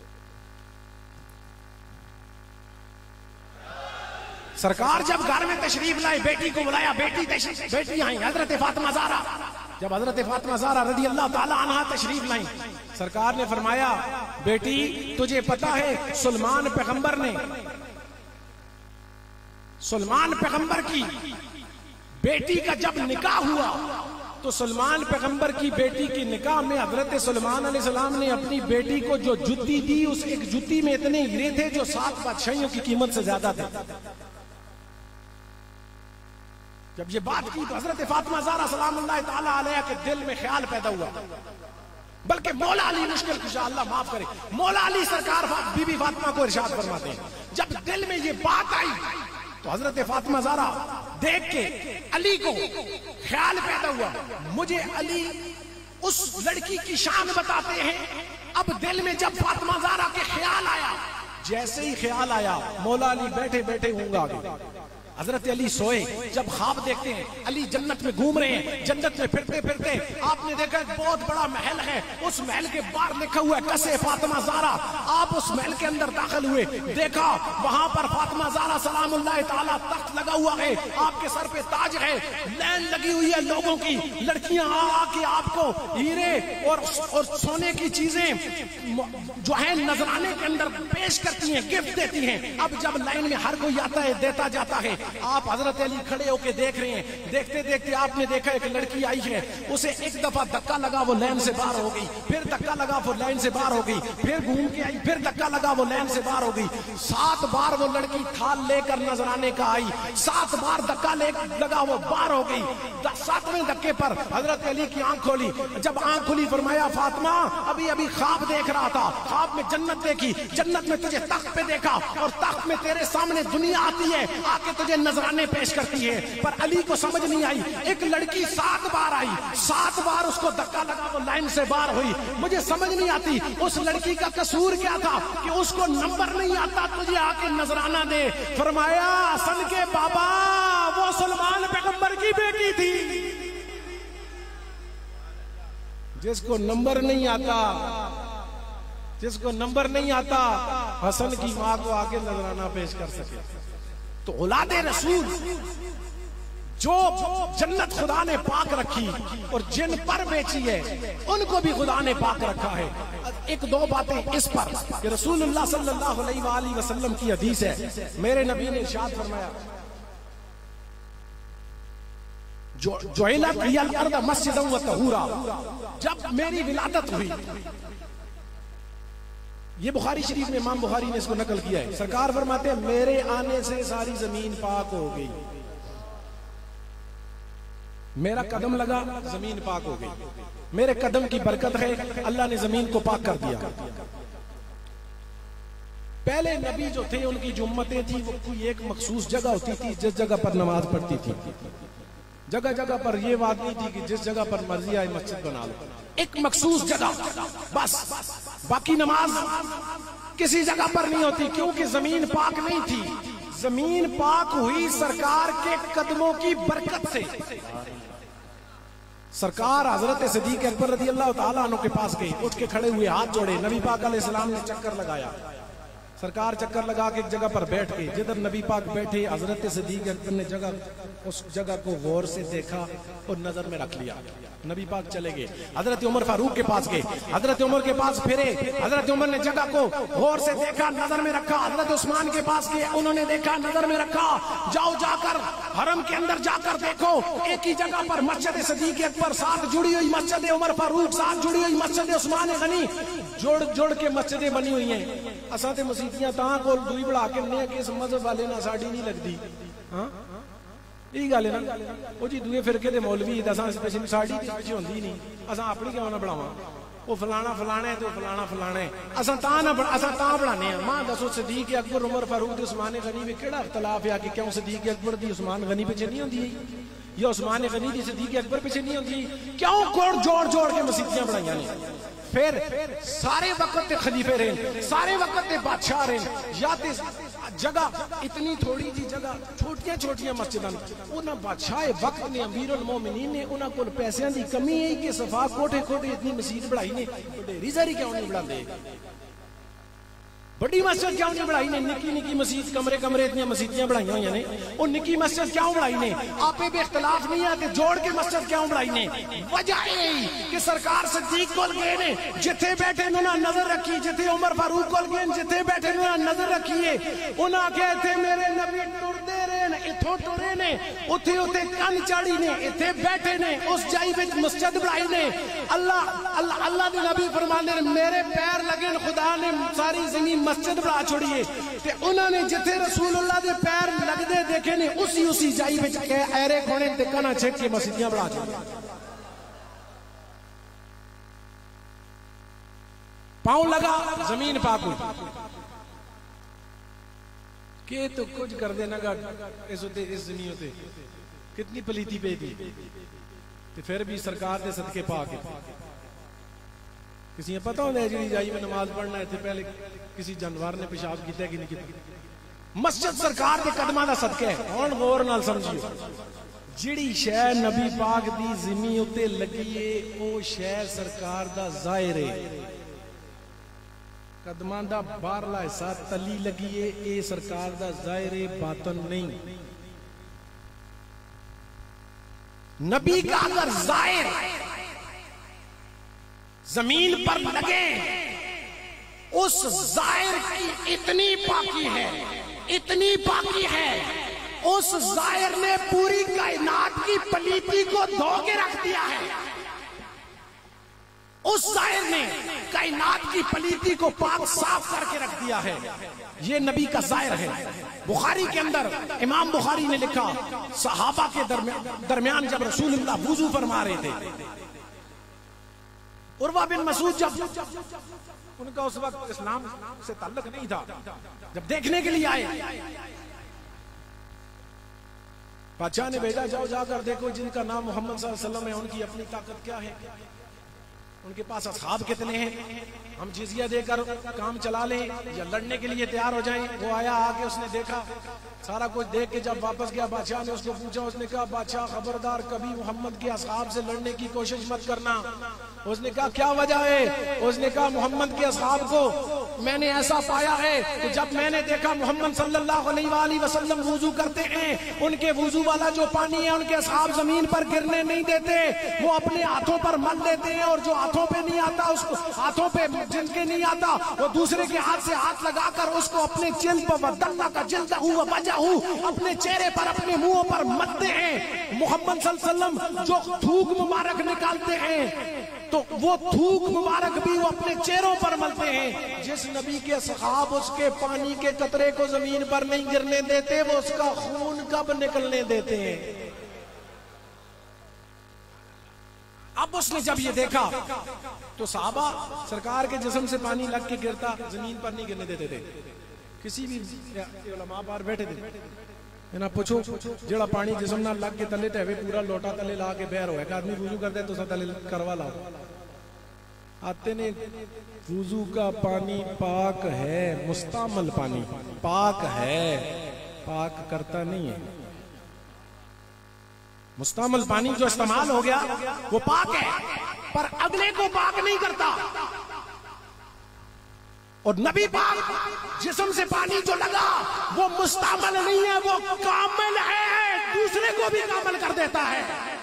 सरकार जब घर में तशरीफ लाए, बेटी को बुलाया, बेटी तशरीफ बेटी आई हजरत फातिमा ज़हरा। जब हजरत फातिमा ज़हरा रज़ी अल्लाह ताला अन्हा तशरीफ लाई, सरकार ने फरमाया, बेटी तुझे पता है सुलेमान पैगंबर ने, सुलेमान पैगंबर की बेटी का जब निकाह हुआ तो सुलेमान पैगंबर की बेटी की निकाह में हजरत सुलेमान अलैहिस्सलाम ने अपनी बेटी को जो जुत्ती दी, उस एक जुत्ती में इतने हीरे थे जो सात बादशाहियों की कीमत से ज्यादा थे। जब ये बात की तो हजरत फातिमा ज़हरा सलामुल्लाह तआला अलैहा के दिल में ख्याल पैदा हुआ, बल्कि मौला अली मुश्किल कुशा अल्लाह माफ करे, मौला अली सरकार बीबी फातिमा को इरशाद फरमाते हैं, जब दिल में ये बात आई तो हजरत फातिमा ज़हरा देख के अली को ख्याल पैदा हुआ, मुझे अली उस लड़की की शान बताते हैं। अब दिल में जब फातिमा ज़हरा के ख्याल आया, जैसे ही ख्याल आया मौला अली बैठे बैठे ऊँगा गए। हजरत अली सोए, जब ख्वाब देखते हैं अली जन्नत में घूम रहे हैं, जन्नत में फिरते फिरते आपने देखा एक बहुत बड़ा महल है, उस महल के बाहर लिखा हुआ है कसे फातिमा ज़हरा। आप उस महल के अंदर दाखिल हुए, देखा वहां पर फातिमा ज़हरा सलामुल्लाह ताला तख्त लगा हुआ है, आपके सर पे ताज है, लाइन लगी हुई है लोगों की, लड़कियां आ आके आपको हीरे और और सोने की चीजें जो है नजराने के अंदर पेश करती हैं, गिफ्ट देती हैं। अब जब लाइन में हर कोई आता है देता जाता है, आप हजरत अली खड़े होके देख रहे हैं। देखते देखते आपने देखा एक लड़की आई है, उसे एक दफा धक्का लगा वो लाइन से बाहर हो गई, फिर धक्का लगा वो लाइन से बाहर हो गई, फिर घूम के आई, फिर धक्का लगा वो लाइन से बाहर हो गई। सात बार वो लड़की थाल लेकर नजराने का आई, सात बार धक्का ले लगा वो बाहर हो गई। सातवें धक्के पर हजरत अली की आंख खोली, जब आंख खुली फरमाया फातिमा अभी अभी ख्वाब देख रहा था, ख्वाब में जन्नत देखी, जन्नत में तुझे तख्त पे देखा और तख्त में तेरे सामने दुनिया आती है, आके तुझे नजराने पेश करती है। पर अली को समझ नहीं आई, एक लड़की सात बार आई, सात बार उसको धक्का लगा वो लाइन से बाहर हुई। मुझे समझ नहीं आती उस लड़की का कसूर क्या था कि उसको नंबर नहीं आता, तुझे आके नजराना दे। फरमाया हसन के बाबा वो सुलेमान पैगंबर की बेटी थी, जिसको नंबर नहीं आता, जिसको नंबर नहीं आता हसन की माँ को आके नजराना पेश कर सके। तो औलादे रसूल जो जन्नत खुदा ने पाक रखी और जिन पर बेची है उनको भी खुदा ने पाक रखा है। एक दो बातें इस पर कि रसूलुल्लाह सल्लल्लाहु अलैहि वसल्लम की हदीस है, मेरे नबी ने इरशाद फरमाया जो जुइलत लियल अर्द मस्जिदन व तहूरा, जब मेरी विलादत हुई, ये बुखारी शरीफ में इमाम बुखारी ने इसको नकल किया है, सरकार फरमाते हैं मेरे आने से सारी जमीन पाक हो गई, मेरा कदम लगा जमीन पाक हो गई, मेरे कदम की बरकत है अल्लाह ने जमीन को पाक कर दिया। पहले नबी जो थे उनकी जो उम्मतें थी वो कोई एक मखसूस जगह होती थी जिस जगह पर नमाज पढ़ती थी, जगह जगह पर ये बात नहीं थी कि जिस जगह पर मर्जी आए मस्जिद बना लो, एक मखसूस जगह बस, बाकी नमाज किसी जगह पर नहीं होती, क्योंकि जमीन पाक नहीं थी। जमीन पाक हुई सरकार के कदमों की बरकत से। सरकार हजरत सिद्दीक अकबर रज़ी अल्लाह ताला अन्हु के पास गए, उठ के खड़े हुए, हाथ जोड़े, नबी पाक अलैहिस्सलाम ने चक्कर लगाया। सरकार चक्कर लगा के एक जगह पर बैठ गए, जिधर नबी पाक बैठे हजरत सिद्दीक अकबर ने जगह उस जगह को गौर से देखा और नजर में रख लिया। नबी पाक चले गए, हजरत उमर फारूक के पास गए, हजरत उमर के पास फिरे, हजरत उमर ने जगह को गौर से देखा, नजर में रखा। हजरत उस्मान के पास गए, उन्होंने देखा, नजर में रखा। जाओ जाकर हरम के अंदर जाकर देखो, एक ही जगह पर मस्जिद सिद्दीक अकबर साथ जुड़ी हुई, मस्जिद उमर फारूक साथ जुड़ी हुई, मस्जिद उस्मान गनी जोड़ जोड़ के मस्जिदें बनी हुई हैं। असा ते मसीतियां तां कोल दूई बढ़ा के ने कि इस मजहब वाले ना साड़ी नहीं लगदी। हां यही गल है ना, वो जी दूए फिरके दे मौलवी दसा स्पेशल साड़ी ते पिछे होंदी नहीं, असा अपनी क्यों ना बढ़ावा, वो फलाना फलाना है तो फलाना फलाना है, असा तां ना असा तां बढ़ाने हैं। मां दसो सिद्दीक अकबर उमर फारूक ते उस्मान गनी में केड़ा इख्तलाफ है कि क्यों सिद्दीक अकबर दी उस्मान गनी पिछे नहीं होंदी या उस्मान गनी दी सिद्दीक अकबर पिछे नहीं होंदी? क्यों कोड़ जोड़ जोड़ के मसीतियां बनाईयां ने? फिर सारे वक्त ते खलीफे रहे, सारे वक्त ते बादशाह रहे, या ते जगह इतनी थोड़ी जी जगह, छोटियां छोटियां मस्जिदां, उन्हां बादशाह वक्त ने अमीरुल मोमिनीन ने उन्हां कोल पैसों की कमी है कि सफा कोठे कोठे इतनी मस्जिद बढ़ाई ने, ढेरी सारी क्यों नहीं बढ़ाते? बड़ी मस्जिद क्यों नहीं बढ़ाई ने? निकी निकी मस्जिद कमरे कमरे इतनी मस्जिदियां बढ़ाई हुई ने, वो निकी मस्जिद क्यों बढ़ाई ने? आपे भी इख्तलाफ नहीं है, जोड़ के मस्जिद क्यों बढ़ाई ने? वजह यही कि सरकार सिद्दीक कोल गए ने, जिथे बैठे उन्होंने नजर रखी, जिथे उमर फारूक कोल गए जिथे बैठे उन्होंने नजर रखी है। उन्हें आख्या इथे मेरे नबी टुरदे रहे ने, इथों टुरे ने, उथे उथे कन चाड़ी ने, इथे बैठे ने, उस जाई विच मस्जिद बढ़ाई ने। अल्लाह अल्लाह अल्लाह दे नबी फरमांदे ने मेरे पैर लगे, खुदा ने सारी जमीन मस्जिद बढ़ा छोड़िए, ते उन्होंने जिथे रसूलुल्लाह दे पैर लगदे देखे ने, उसी उसी जाई विच ऐरे खोने ते कना छेक के मस्जिदियां बढ़ा छोड़िए। पांव लगा जमीन पाक हुई के तो कुछ कर देना गा इस उते इस जमीन उते कितनी पलीती पे दी, ते फिर भी सरकार दे सदके पाक किसी ने पता होता है जी जाई में नमाज पढ़ना है, पहले किसी जानवर ने पेशाब किया कि नहीं किया? मस्जिद सरकार के कदमां दा सदका है। हुण गौर नाल समझियो, जिहड़ी शै नबी पाक दी ज़मीन उत्ते लगी है वो शै सरकार दा ज़ाहिर है, कदमां दा बाहरला हिस्सा तली लगी है ये सरकार दा ज़ाहिर है, बातन नहीं। नबी का अगर ज़ाहिर जमीन पर लगे, उस जाहिर की इतनी पाकी है, इतनी पाकी है, उस जाहिर ने पूरी कायनात की पलीती को धो के रख दिया है। उस जाहिर ने कायनात की पलीती को पाक साफ करके रख दिया है। ये नबी का जाहिर है। बुखारी के अंदर इमाम बुखारी ने लिखा, सहाबा के दरमियान जब रसूलुल्लाह वुजू फरमा रहे थे, उर्वा बिन मसूद जब उनका उस वक्त इस्लाम से ताल्लुक नहीं था, जब देखने के लिए आए, बादशाह ने भेजा जाओ जाकर देखो जिनका नाम मोहम्मद सल्लल्लाहु अलैहि वसल्लम है उनकी अपनी ताकत क्या है, उनके पास असहाब कितने हैं, हम जिजिया देकर काम चला लें या लड़ने के लिए तैयार हो जाएं। वो आया, आके उसने देखा, सारा कुछ देख के जब वापस गया, बादशाह ने उसको पूछा, उसने कहा बादशाह खबरदार कभी मोहम्मद के असहाब से लड़ने की कोशिश मत करना। उसने कहा क्या वजह है? उसने कहा मोहम्मद के असहाब को मैंने ऐसा पाया है कि जब मैंने देखा मोहम्मद सल्लल्लाहु अलैहि वसल्लम वुजू करते हैं, उनके वुजू वाला जो पानी है उनके असहाब जमीन पर गिरने नहीं देते, वो अपने हाथों पर मल देते हैं, और जो हाथों पे नहीं आता उसको, हाथों पे जिनके नहीं आता वो दूसरे के हाथ से हाथ लगाकर उसको अपने चिल पर दल्ला का जिल्दा हुआ बजा हूँ अपने चेहरे पर, अपने मुंह पर मलते हैं। मोहम्मद सल्लल्लाहु अलैहि वसल्लम जो थूक मुबारक निकालते हैं तो वो थूक मुबारक भी वो अपने चेहरों पर मलते हैं। जिस नबी के सहाब उसके पानी के कतरे को जमीन पर नहीं गिरने देते, वो उसका खून कब निकलने देते हैं? अब उसने जब ये देखा तो सहाबा सरकार के जिस्म से पानी लग के गिरता, जमीन पर नहीं गिरने देते थे। किसी भी उलमा बाहर बैठे थे ना, पूछो जेड़ा पानी जिस्म ना लग के तले टहवे पूरा लोटा तले ला के बहर होएगा, आदमी वुजू करता है तो सब तले करवा लाओ। आते ने वुजू का पानी पाक है, मुस्तामल पानी पाक है, पाक करता नहीं है। मुस्तमल पानी जो इस्तेमाल हो गया वो पाक है, पर अगले को पाक नहीं करता। और नबी पाक जिस्म से पानी जो लगा वो मुस्तमल नहीं है, वो कामिल है, दूसरे को भी कामिल कर देता है।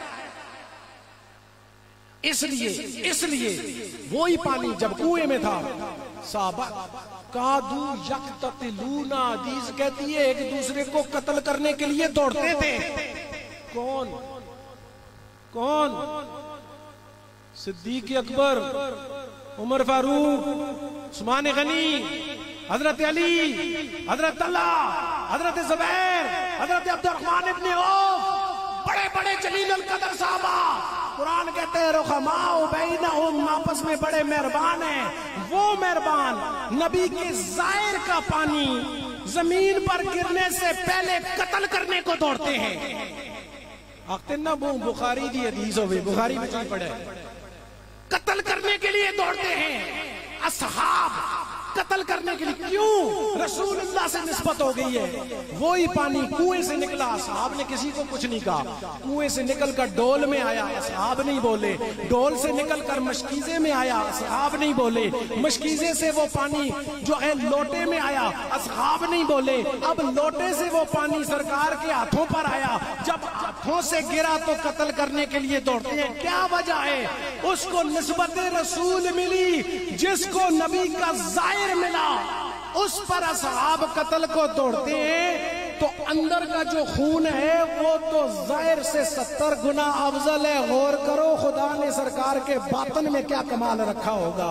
इसलिए इसलिए वही पानी जब कुएं में था, साहबा कादू यक्ततिलूना, हदीस कहती है एक दूसरे को कत्ल करने के लिए दौड़ते थे। कौन कौन? सिद्दीक अकबर, उमर फारूक, उस्मान गनी, हजरत अली, हजरत अल्लाह, हजरत जुबैर, हजरत अब्दुर्रहमान इब्ने औफ, बड़े बड़े जलील कदर साहबा। कुरान कहते हैं रुखमाओ बैनहुम, आपस में बड़े मेहरबान हैं। वो मेहरबान नबी के जाहिर का पानी जमीन पर गिरने से पहले कत्ल करने को दौड़ते हैं। आखते ना वो बुखारी दी हदीस हो, बुखारी में चल पड़े, कत्ल करने के लिए दौड़ते हैं। असहाब कत्ल करने के लिए क्यों? रसूलुल्लाह से निस्बत हो गई है। वो ही पानी कुएं से निकला, असहाब ने किसी को कुछ नहीं कहा। कुएं से निकलकर डोल में आया, असहाब नहीं बोले। डोल से निकलकर मशकीजे में आया, असहाब नहीं बोले। मशकीजे से वो पानी जो है लोटे में आया, असहाब नहीं बोले। अब लोटे से वो पानी सरकार के हाथों पर आया, जब हाथों से गिरा तो कत्ल करने के लिए दौड़ते हैं। क्या वजह है? उसको निस्बत रसूल मिली, जिसको नबी का जाहिर मिला, उस पर असहाब कत्ल को दौड़ते हैं। तो अंदर का जो खून है वो तो जाहिर से सत्तर गुना अफजल है। गौर करो, खुदा ने सरकार के बातन में क्या कमाल रखा होगा।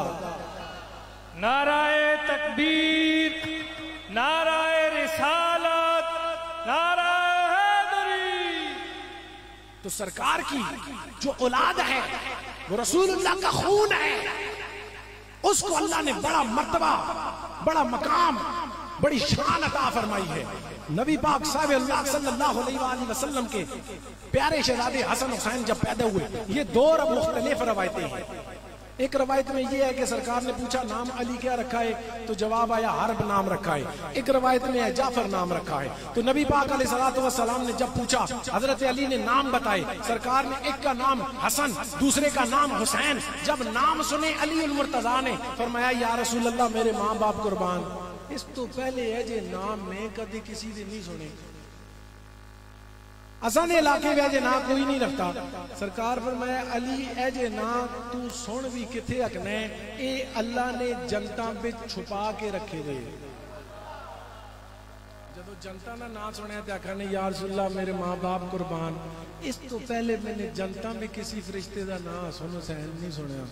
नाराए तकबीर, नाराए रिसालत, नाराए हैदरी। तो सरकार की जो औलाद है वो रसूलुल्लाह का खून है। उसको अल्लाह ने बड़ा मर्तबा, बड़ा मकाम, बड़ी शान अता फरमाई है। नबी पाक साहब अल्लाह सल्लल्लाहु अलैहि वसल्लम के प्यारे शहजादे हसन हुसैन जब पैदा हुए, ये दो मुख्तलिफ रवायतें हैं। एक रवायत में ये है कि सरकार ने पूछा नाम अली क्या रखा है, तो जवाब आया हर्ब नाम रखा है। एक रवायत में है जाफर नाम रखा है। तो नबी पाक अलैहिस्सलातु वस्सलाम ने जब पूछा, हजरत अली ने नाम बताए। सरकार ने एक का नाम हसन, दूसरे का नाम हुसैन। जब नाम सुने अली उल मुर्तजा ने फरमाया या रसूल अल्लाह, मेरे माँ बाप कुर्बान। इस तो पहले है जे नाम में कभी किसी ने नहीं सुने। असाने इलाके में अजे ना कोई नहीं रखता। सरकार फरमाया अली एजे ना तू सुन भी किथे हकने, ए अल्लाह ने जनता विच छुपा के रखे हुए। जब जनता ना ना सुने तो आखा ने या रसूल अल्लाह मेरे माँ बाप कुर्बान। इस तो पहले मैंने जनता में किसी फरिश्ते का ना सुनो सहन नहीं सुनिया।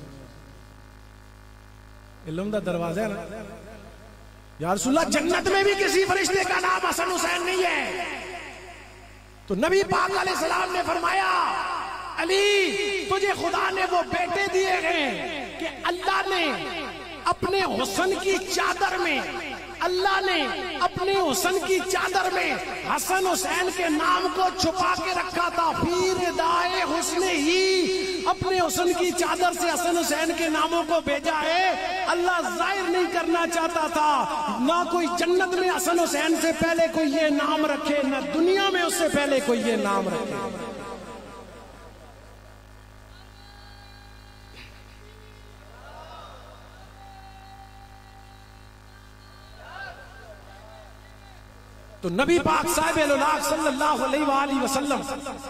इल्म दा दरवाजा है ना। या रसूल अल्लाह जन्नत में भी किसी फरिश्ते का नाम हसन हुसैन नहीं है। तो नबी पाक अलैहिस्सलाम ने फरमाया अली तुझे खुदा ने वो बेटे दिए हैं कि अल्लाह ने अपने हुस्न की चादर में, अल्लाह ने अपने हुस्न की चादर में हसन हुसैन के नाम को छुपा के रखा था। फिर दाए हुस्न ही अपने हुस्न की चादर से हसन हुसैन के नामों को भेजा है। अल्लाह जाहिर नहीं करना चाहता था ना कोई जन्नत में हसन हुसैन से पहले कोई ये नाम रखे, ना दुनिया में उससे पहले कोई ये नाम रखे। तो नबी पाक साहिब सल्लल्लाहु अलैहि वसल्लम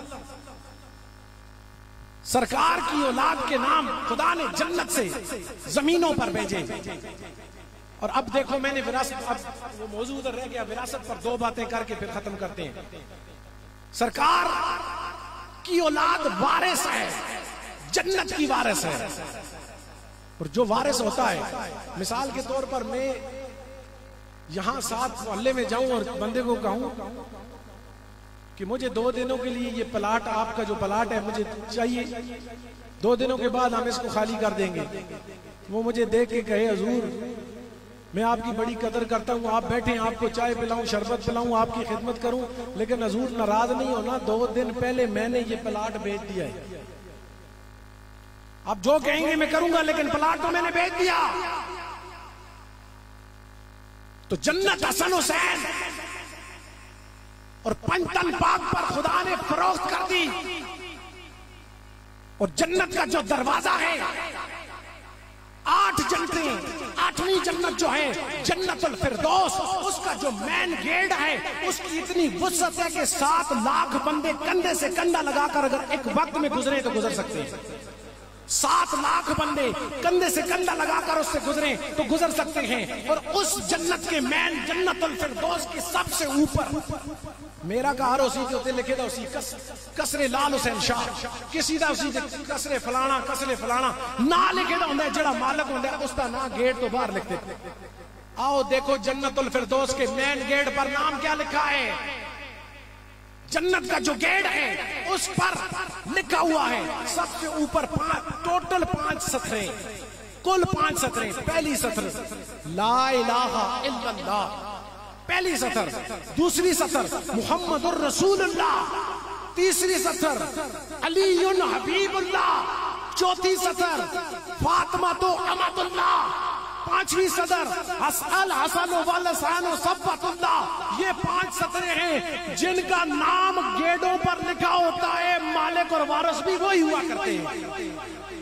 सरकार की औलाद के नाम खुदा ने जन्नत से जमीनों पर भेजे। और अब देखो मैंने विरासत, अब वो मौजू उधर रह गया, विरासत पर दो बातें करके फिर खत्म करते हैं। सरकार की औलाद वारिस है, जन्नत की वारिस है। और जो वारिस होता है, मिसाल के तौर पर मैं यहां सात मोहल्ले में जाऊं और बंदे को कहूं कि मुझे दो दिनों के लिए ये प्लाट, आपका जो प्लाट है मुझे चाहिए, दो दिनों के बाद हम इसको खाली कर देंगे। वो मुझे देख के कहे हुजूर मैं आपकी बड़ी कदर करता हूँ, आप बैठे आपको चाय पिलाऊं, शरबत पिलाऊं, आपकी खिदमत करूं, लेकिन हुजूर नाराज नहीं होना, दो दिन पहले मैंने ये प्लाट बेच दिया है। आप जो कहेंगे मैं करूंगा, लेकिन प्लाट तो मैंने बेच दिया। तो जन्नत हसन हुसैन और पंचतन पाक पर खुदा ने फरोख्त कर दी। और जन्नत का जो दरवाजा है, आठ जन्नतें, आठवीं जन्नत जो है जन्नतुल फिरदौस, उसका जो मेन गेट है उसकी इतनी वुसअत है कि सात लाख बंदे कंधे से कंधा लगाकर अगर एक वक्त में गुजरे तो गुजर सकते हैं। सात लाख बंदे कंधे से कंधा लगाकर उससे गुजरे तो गुजर सकते हैं। और उस जन्नत के मैन जन्नतुल फिरदौस के सबसे ऊपर मेरा घर उसी के उत्ते लिखे था, उसी कस, कसरे लाल हुसैन शाह किसी का उसी कसरे फलाना कसरे फलाना ना लिखे था होंगे, जड़ा मालक होंगे उसका ना गेट तो बाहर लिखते। आओ देखो जन्नतुल फिरदौस के मेन गेट पर नाम क्या लिखा है। जन्नत का जो गेट है उस पर लिखा हुआ है सबसे ऊपर पांच, टोटल पांच सतरें, कुल पांच सतरें। पहली सतर ला इलाहा इल्लल्लाह, पहली सतर। दूसरी सतर मुहम्मदुर रसूलुल्लाह, तीसरी सतर अलीयुन हबीबुल्लाह, चौथी सतर फातिमा तो अमतुल्लाह, पांचवी सदर अल हसन वल हसन सब्बतुल्लाह। ये पांच सतरें हैं जिनका नाम गेटों पर लिखा होता है, मालिक और वारिस भी वही हुआ करते हैं।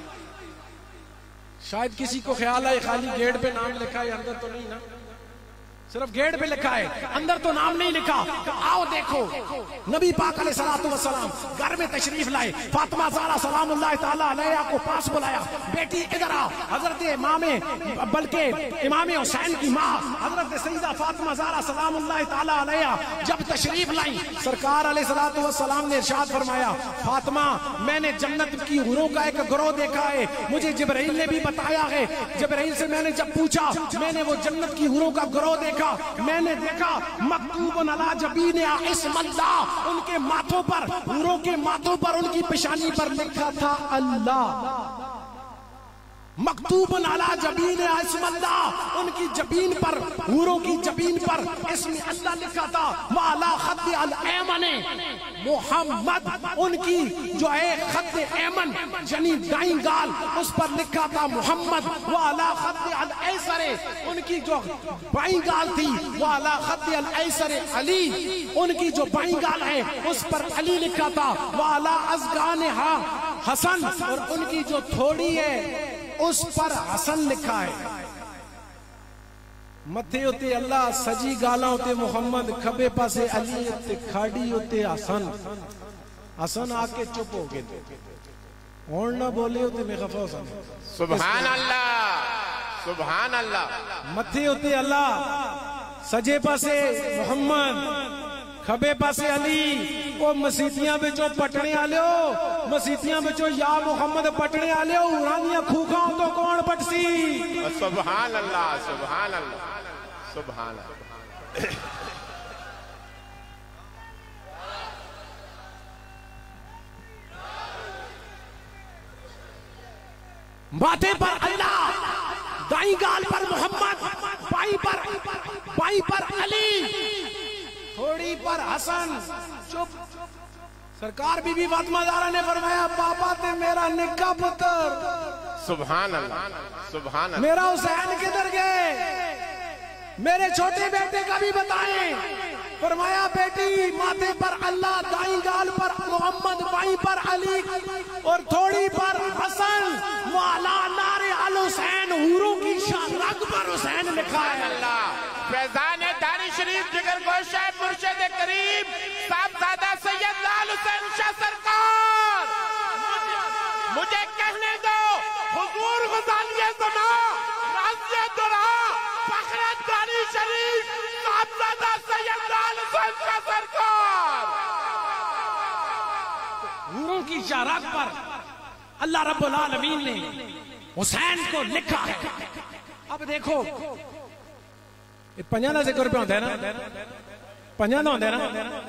शायद किसी को ख्याल है खाली गेट पे नाम लिखा है, अंदर तो नहीं ना, सिर्फ गेट पे लिखा है, अंदर तो नाम नहीं लिखा। आओ देखो नबी पाक अलैहिस्सलातु वस्सलाम घर में तशरीफ लाए, फातिमा ज़हरा सलामुल्लाह तआला अलैहा को पास बुलाया, बेटी इधर आ। हजरत इमामे बल्कि इमाम हुसैन की माँ हजरत सईदा फातिमा ज़हरा सलामुल्लाह तआला अलैहा जब तशरीफ लाई, सरकार अलैहिस्सलातु वस्सलाम ने इरशाद फरमाया, फातिमा मैंने जन्नत की हुरों का एक गिरोह देखा है, मुझे जिब्राइल ने भी बताया है। जिब्राइल से मैंने जब पूछा, मैंने वो जन्नत की हुरों का गिरोह देखा, मैंने देखा मकतूबन अला जबीन इस्मल्लाह, उनके माथों पर, हुरों के माथों पर, उनकी पेशानी पर लिखा था अल्लाह। मकतूबन अला जबीन इस्मल्लाह, उनकी जबीन पर, हुरों की जबीन पर इसमें अल्लाह लिखा था। वाला खत अल ऐमन मोहम्मद, उनकी जो है खत ऐमन यानी दाई गाल, उस पर लिखा था मोहम्मद। वाला खत अल ऐसर, उनकी जो बाई गाल थी, वाला खत अल ऐसर अली, उनकी जो बाई गाल है उस पर अली लिखा था। वाला अज़गान हा हसन, और उनकी जो थोड़ी है उस पर हसन लिखा है। मथे उते अल्लाह, सजी गाला उते मोहम्मद, खबे पासे अली उते खाड़ी उते हसन। हसन आके चुप हो गए, और ना बोले उते में खफा हसन। सुभान अल्लाह, सुभान अल्लाह। मथे उते अल्लाह, सजे पासे मोहम्मद, खबे पासे अली। वो मसीतियां बिचों पटने आलियो, मसीतियां बिचों या मोहम्मद पटने आलियो, उरानियां खूखा तो कौन पटसी। सुभान अल्लाह, सुभान अल्लाह, सुभान अल्लाह। माथे पर अल्लाह, दाई गाल पर मोहम्मद, बाई पर बाई पर अली, थोड़ी पर हसन। चुप। सरकार बीबी फातिमा ज़हरा ने फरमाया, पापा ते मेरा निक्का पुत्र। सुभान अल्लाह, सुभान अल्लाह। मेरा हुसैन किधर गए, मेरे छोटे बेटे का भी बताएं। फरमाया, बेटी माथे पर अल्लाह, दाई गाल पर मोहम्मद, बाई पर अली, और थोड़ी पर हसन। वाला नारे अल हुसैन, हुरों की शान पर हुसैन लिखा है। अल्लाह फैजान दारी शरीफ जिगर गोशा मुर्शिद करीम साहबजादा सैयद लाल हुसैन शाह सरकार, मुझे कहने दो हुजूर गुज़ारिए ज़मा राज़िए दुरा फखरे दारी शरीफ साहबजादा सैयद लाल हुसैन शाह सरकार। हुरों की शारात पर अल्लाह रब्बुल आलमीन ने हुसैन को लिखा है। अब देखो पंजा का जिक्र पे होता है ना, पंजा का होता है ना,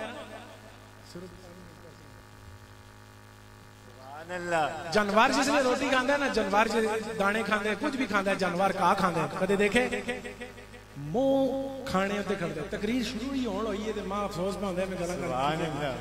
जानवर जिसने रोटी खांदा है ना, जानवर दाने खांदे, कुछ भी खांदा है, जानवर का खांदा है, कदे देखे मुंह खाने उत्ते खड़दे। तकरीर शुरू ही होण होई है ते मां अफसोस पांदा है, मैं गल्लां करदा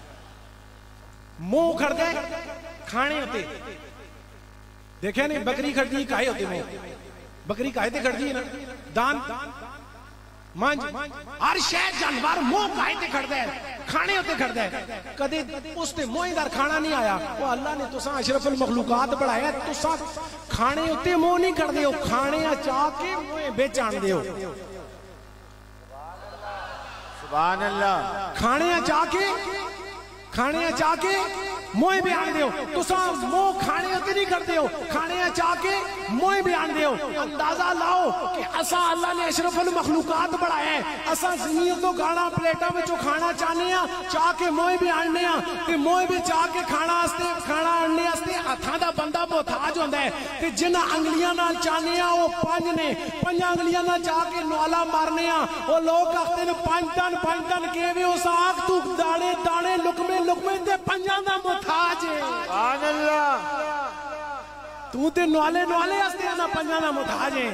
मुंह खड़दे खाने उत्ते। देखिया नहीं, बकरी खड़दी काहे होते मुंह, बकरी काहे ते खड़दी है ना, दान मंज हर शह जानवर मोह काहे ते खड़दा है, खाने उत्ते खड़दा है, कदे उस ते मोहदार खाना नहीं आया। वो अल्लाह ने तुसा अशरफुल मखलूकात बढ़ाया, तुसा खाने उत्ते मोह नहीं करदे हो, खाने चाह के मोह बेच आंदे हो। सुभान अल्लाह। खाने चाह के खाने चाह के मोह बयान दे हो, तुसा मोह खाने उत्ते नहीं करदे हो, खाने चाह के मोह बयान दे हो। अंदाजा लाओ कि असा अल्लाह ने अशरफुल मखलूकात बढ़ाया है, असा ज़मीन तो खाना प्लेटां विचों खाना चाहने आ, चाह के मोह बयानने आ ते मोह भी चाह के खाना वास्ते खाना आने वास्ते हत्थां दा बंदा मोहताज होंदा है ते जिन्हां अंगलियां नाल चाहने आ वो पंज ने, पंज अंगलियां नाल चाह के नवाला मारने आ। वो लोग आखदे ने पंज टन पंज टन केवे उस आख तू दाने दाने लुकमे लुकमे ते पंजां दा मोहताज है। सुभान अल्लाह। तू ते नवाले नवाले हस्ते ना पंजा दा मोहताज है।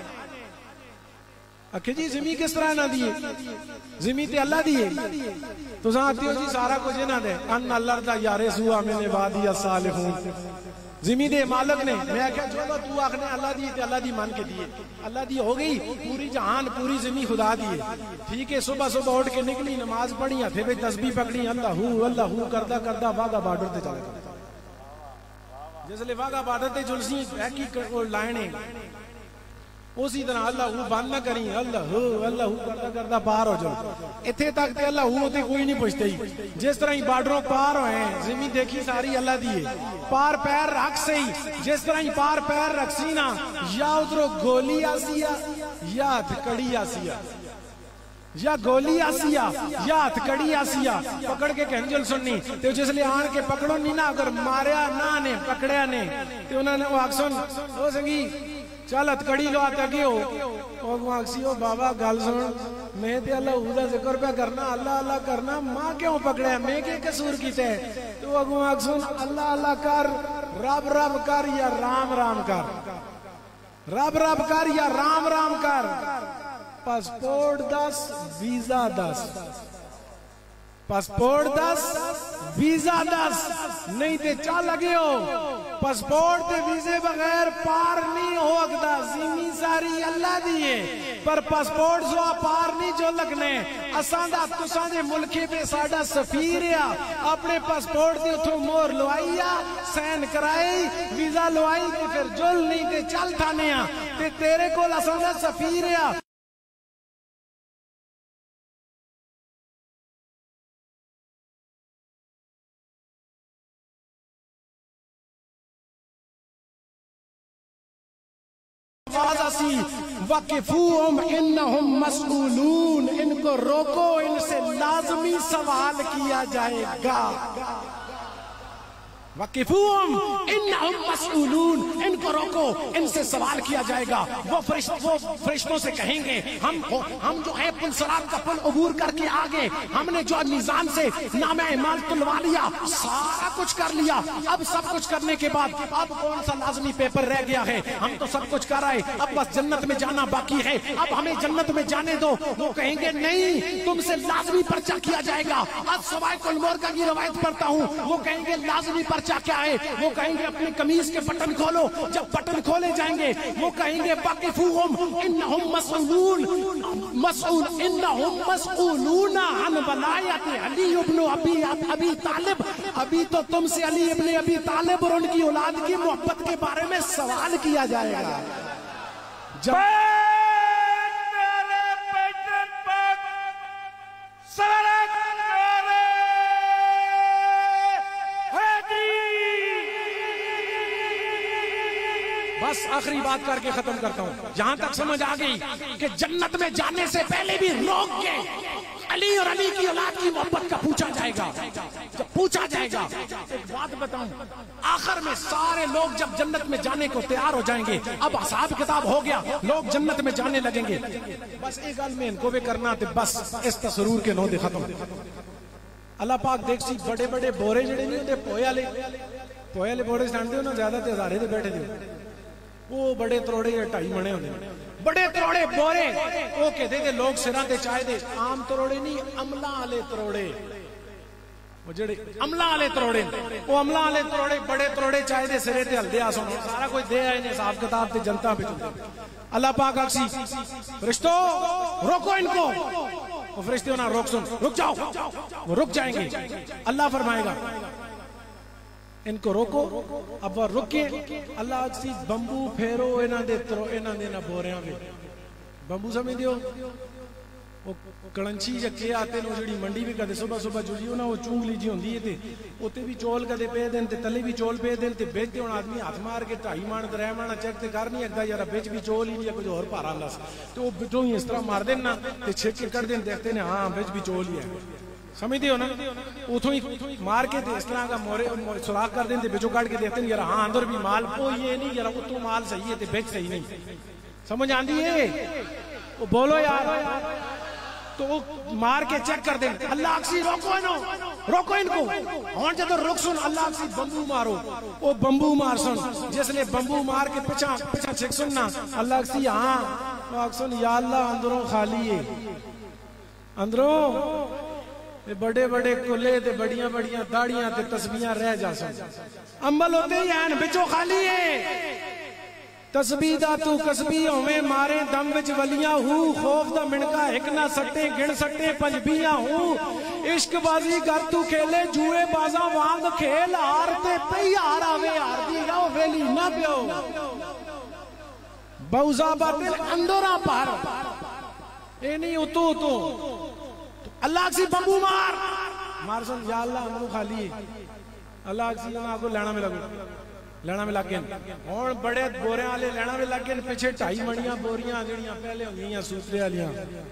आखे जी ज़मीन किस तरह ना दिए, ज़मीन ते अल्लाह दी है। तुस आते हो जी सारा कुछ इन्हां दे, अन अल्लाह दा यारे सुआ मैंने वादिया सालिहून, ज़मीन दे मालिक ने। मैं क्या चलो तू आखने अल्लाह दी ते अल्लाह दी मान के दिए, अल्लाह दी हो गई पूरी जहान पूरी ज़मीन खुदा दी है। ठीक है, सुबह सुबह उठ के निकली, नमाज पढ़ी, हथे में तस्बीह पकड़ी, अल्लाह हू अल्लाह हू करदा करदा वागा बॉर्डर ते चला गया। जिसले वागा बॉर्डर ते जुलसी है की लाने उसी तरह अल्लाह हू बंद ना करी, अल्लाह हू अल्लाह हू करदा करदा पार हो जाओ। इथे तक ते अल्लाह हू ते कोई नहीं पूछते ही, जिस तरह ही बॉर्डरों पार होए ज़मीन देखी सारी अल्लाह दी है। पार पैर रख सही, जिस तरह ही पार पैर रखसी ना, या उधरों गोली आसिया या हथकड़ी आसिया, या गोली आसिया या हथकड़ी आसिया पकड़ के कहंजल सुननी ते जिसले आन के पकड़ो नहीं ना, अगर मारिया ना ने पकड़िया ने ते उन्होंने वो आख सुन ओ संगी चल हथकड़ी लो अगे हो। आखसी ओ बाबा गल सुन, मैं ते अल्लाह दा जिक्र पे करना, अल्लाह अल्लाह करना, मां क्यों पकड़े, मैं क्या कसूर कीता है। तो अगो आख सुन अल्लाह अल्लाह कर, रब रब कर या राम राम कर, रब रब कर या राम राम कर, पासपोर्ट दस वीजा दस, पासपोर्ट दस वीजा दस, नहीं ते चल लगे हो। पासपोर्ट ते वीजे बगैर पार नहीं हो सकता, ज़मीन सारी अल्लाह दी है, पर पासपोर्ट जो पार नहीं जो लगने। असां दा तुसां दे मुल्के पे साडा सफीर आ, अपने पासपोर्ट ते उठो मोहर लवाई आ, साइन कराई, वीजा लवाई ते फिर जुल नहीं ते चल थाने आ ते तेरे कोल असां दा सफीर आ। वक़िफ़ूहुम इन्नहुम मस्ऊलून, इनको रोको, इनसे लाज़मी सवाल किया जाएगा। वक़िफ़ूहुम इन्नहुम मस्ऊलून, इनको रोको, इनसे सवाल किया जाएगा। वो फरिश्त वो फरिश्तों से कहेंगे हम हम जो है पुल सिरात का पुल अबूर करके आ गए, हमने जो मीज़ान से नामे ईमान तुलवा लिया, सारा कुछ कर लिया, अब सब कुछ करने के बाद अब कौन सा लाजमी पेपर रह गया है, हम तो सब कुछ कर आए, अब बस जन्नत में जाना बाकी है, अब हमें जन्नत में जाने दो। वो कहेंगे नहीं, तुमसे लाजमी पर्चा किया जाएगा। आज सवाए कुल मोरका की रवायत पढ़ता हूँ, वो कहेंगे लाजमी पर्चा क्या है, वो कहेंगे अपनी कमीज के बटन खोलो, जब बटन खोले जाएंगे वो कहेंगे वक़िफ़ूहुम इन्नहुम मस्ऊलून मस्ऊल इन्नहुम मस्ऊलून अन वलायत अली इब्न अबी अबी तालिब, अभी तो तुमसे अली इब्न अबी तालिब और उनकी औलाद की मोहब्बत के बारे में सवाल किया जाएगा। जब बस आखिरी बात करके खत्म करता हूं। जहां तक समझ आ गई कि जन्नत में जाने से पहले भी रोक के अली और अली की औलाद की मोहब्बत का पूछा जाएगा। जब पूछा जाएगा एक बात बताऊं, आखिर में सारे लोग जब जन्नत में जाने को तैयार हो जाएंगे, अब हिसाब किताब हो गया, लोग जन्नत में जाने लगेंगे। बस एक गल में इनको भी करना थे, बस इस तसरूर के नौ दे खत्म। अल्लाह पाक देख सी बड़े बड़े बोरे जड़े नहीं होते, पोए वाले पोए वाले बोरे जानते हो ना, ज्यादा ते हजारे ते बैठे थे, वो बड़े तरोड़े ढाई मने होंगे, बड़े तरोड़े बोरे वो कहते थे लोग सिरा ते चाहे दे, आम तरोड़े नहीं, अमला वाले तरोड़े। वो जेड़े अमला वाले तरोड़े वो अमला वाले तरोड़े बड़े तरोड़े चाहे दे सिरे ते हल्दे आसो सारा कोई दे आए ने हिसाब किताब ते जनता पे अल्लाह पाक आखसी फरिश्तों रोको इनको। वो फरिश्ते ना रोक सुन रुक जाओ, वो रुक जाएंगे। अल्लाह फरमाएगा इनको रोको। अब वह रुके अल्लाह आखसी बंबू फेरो इन्हां दे तरो इन्हां दे ना बोरियां में बंबू समझ दियो वो कड़ंची जके आते नो जड़ी मंडी भी कदे सुबह सुबह जुड़ी ना वो चूंगली जी होंदी है ते ओते भी चौल कदे पे देन ते तले भी चौल पे देन ते बेच हुन आदमी हाथ मार के ढाई मान त्रै मान चेक ते कर नहीं सकदा यार बेच भी चौल ही नहीं कुछ और भारा लस तो वो बिचों ही इस तरह मार देन ना ते छेक के कर देन देखते ने हां बेच भी चौल ही है समझदे हो ना। उथों ही मार के ते इस तरह का मोरे सुराख कर देन ते बिचों काट के देखते यार हां अंदर भी माल वो ये नहीं यार उतो माल सही है ते बेच सही नहीं समझ आंदी है वो बोलो यार तो मार के चेक कर दे। अल्लाह अक्सी रोको इनो रोको इनको हुन जदों रुक सुन अल्लाह अक्सी बंबू मारो ओ बंबू मार सुन जिसने बंबू मार के पिछा पिछा चेक सुनना अल्लाह अक्सी हां तो आख सुन या अल्लाह अंदरों खाली है अंदरों ये बड़े बड़े कुले ते बड़ियां बड़ियां दाढ़ियां ते तस्बीहां रह जा सन अम्बल होते ही हैं बिचों खाली है। तस्बीह दा तू कसबी होवे मारे दम विच वलियां हूं खौफ दा मिणका एक ना सट्टे गिण सट्टे पंजबियां हूं इश्क बाजी कर तू खेले जुए बाजा वांग खेल हार ते पई हार आवे हार दी गाओ वेली ना पियो बहुजा बातिल अंदोरा पार ए नहीं उतो उतो अल्लाह सी बंबू मार मार सुन या अल्लाह हमनु खाली अल्लाह सी ना को लेना में लगो लेना में लग गए हुन बड़े बोरियां वाले लेना में लग गए पिछे ढाई मणियां बोरियां जड़ियां पहले होंदियां सूत्रे वालियां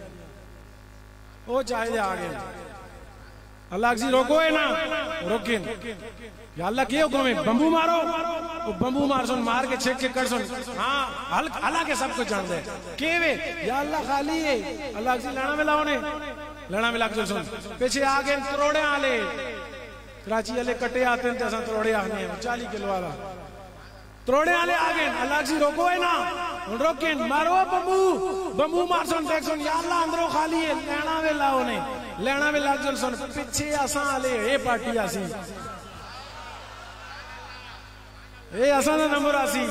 ओ चाहे आ गए अल्लाह जी रोको है ना रोके या अल्लाह के हुक्म है बंबू मारो वो बंबू मार सुन मार के छेक के कर सुन हां हल अल्लाह के सब कुछ जानते हैं केवे या अल्लाह खाली है अल्लाह जी लेना में लाओ ने लेना में लग सुन पीछे आ गए तरोड़े वाले कराची वाले कट्टे आते हैं असा तरोड़े आने चालीस किलो वाला तरोड़े वाले आ गए अल्लाह जी रोको है ना रोके मारो बंबू बंबू मार सुन देख सुन या अल्लाह अंदरों खाली है लेना वे लाओ ने लेना वे लग सुन पीछे असा वाले ए पार्टी आसी ए असा ना नंबर आसी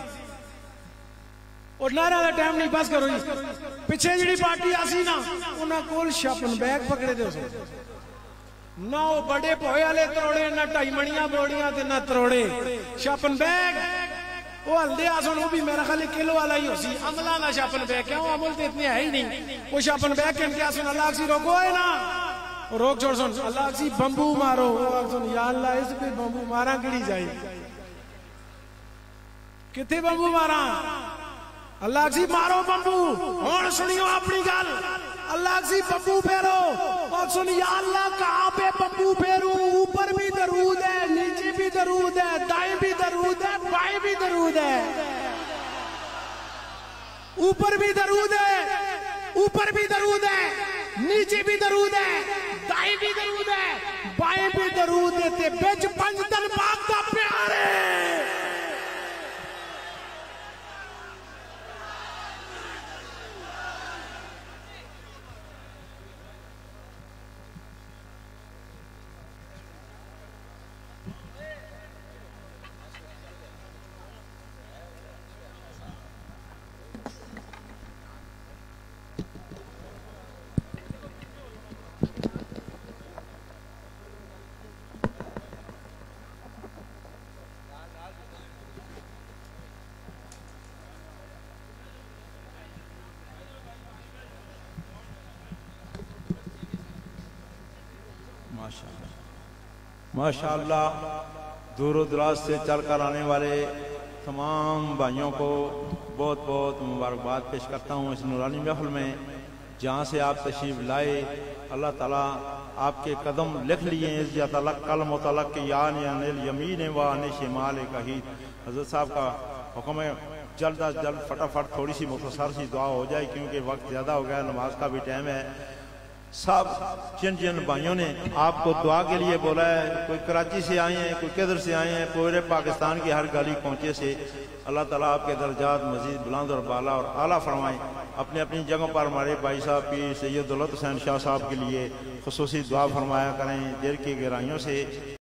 और नारा का टाइम नहीं बस करो जी पिछे जी पार्टी आसी ना उन्होंने कोल छापन बैग पकड़े दो ना वो बड़े पोए वाले तरोड़े ना ढाई मणियां बोड़ियां ते ना तरोड़े छापन बैग वो हल्दे आसन वो भी मेरा ख्याल किलो वाला ही होसी अमला ना छापन बैग क्या वो अमल तो इतने है ही नहीं वो छापन बैग के क्या सुन अल्लाह सी रोको है ना रोक छोड़ सुन अल्लाह सी बंबू मारो वो सुन या अल्लाह इस पे बंबू मारा गिड़ी जाए कितने बंबू मारा अल्लाह जी मारो बंबू हुन सुनियो अपनी गल अल्लाह जी बंबू फेरो और सुन या अल्लाह कहां पे बंबू फेरू ऊपर भी दरूद है नीचे भी दरूद है दाएं भी दरूद है बाएं भी दरूद है ऊपर भी दरूद है ऊपर भी दरूद है नीचे भी दरूद है दाएं भी दरूद है बाएं भी दरूद है ते बिच पंज दिन पाक दा प्यार है। माशाअल्लाह दूर दराज से चलकर आने वाले तमाम भाइयों को बहुत बहुत मुबारकबाद पेश करता हूँ इस नूरानी महफिल में जहाँ से आप तशरीफ़ लाए। अल्लाह ताला आपके कदम लिख लिए कल मुतलक के यान यानिल यमीन व आने शिमाल कहीद। हज़रत साहब का हुक्म है जल्द अज जल्द फटाफट थोड़ी सी मुख्तसर सी दुआ हो जाए क्योंकि वक्त ज़्यादा हो गया नमाज का भी टाइम है। सब जिन जिन भाइयों ने आपको दुआ के लिए बोला है, कोई कराची से आए हैं, कोई किधर से आए हैं, पूरे पाकिस्तान की हर गली पहुँचे से, अल्लाह ताला आपके दर्जात मजीद बुलंद और बाला और आला फरमाएं। अपनी अपनी जगहों पर हमारे भाई साहब पीर सैयद दौलत हुसैन शाह साहब के लिए खुसूसी दुआ फरमाया करें दिल की गहराइयों से।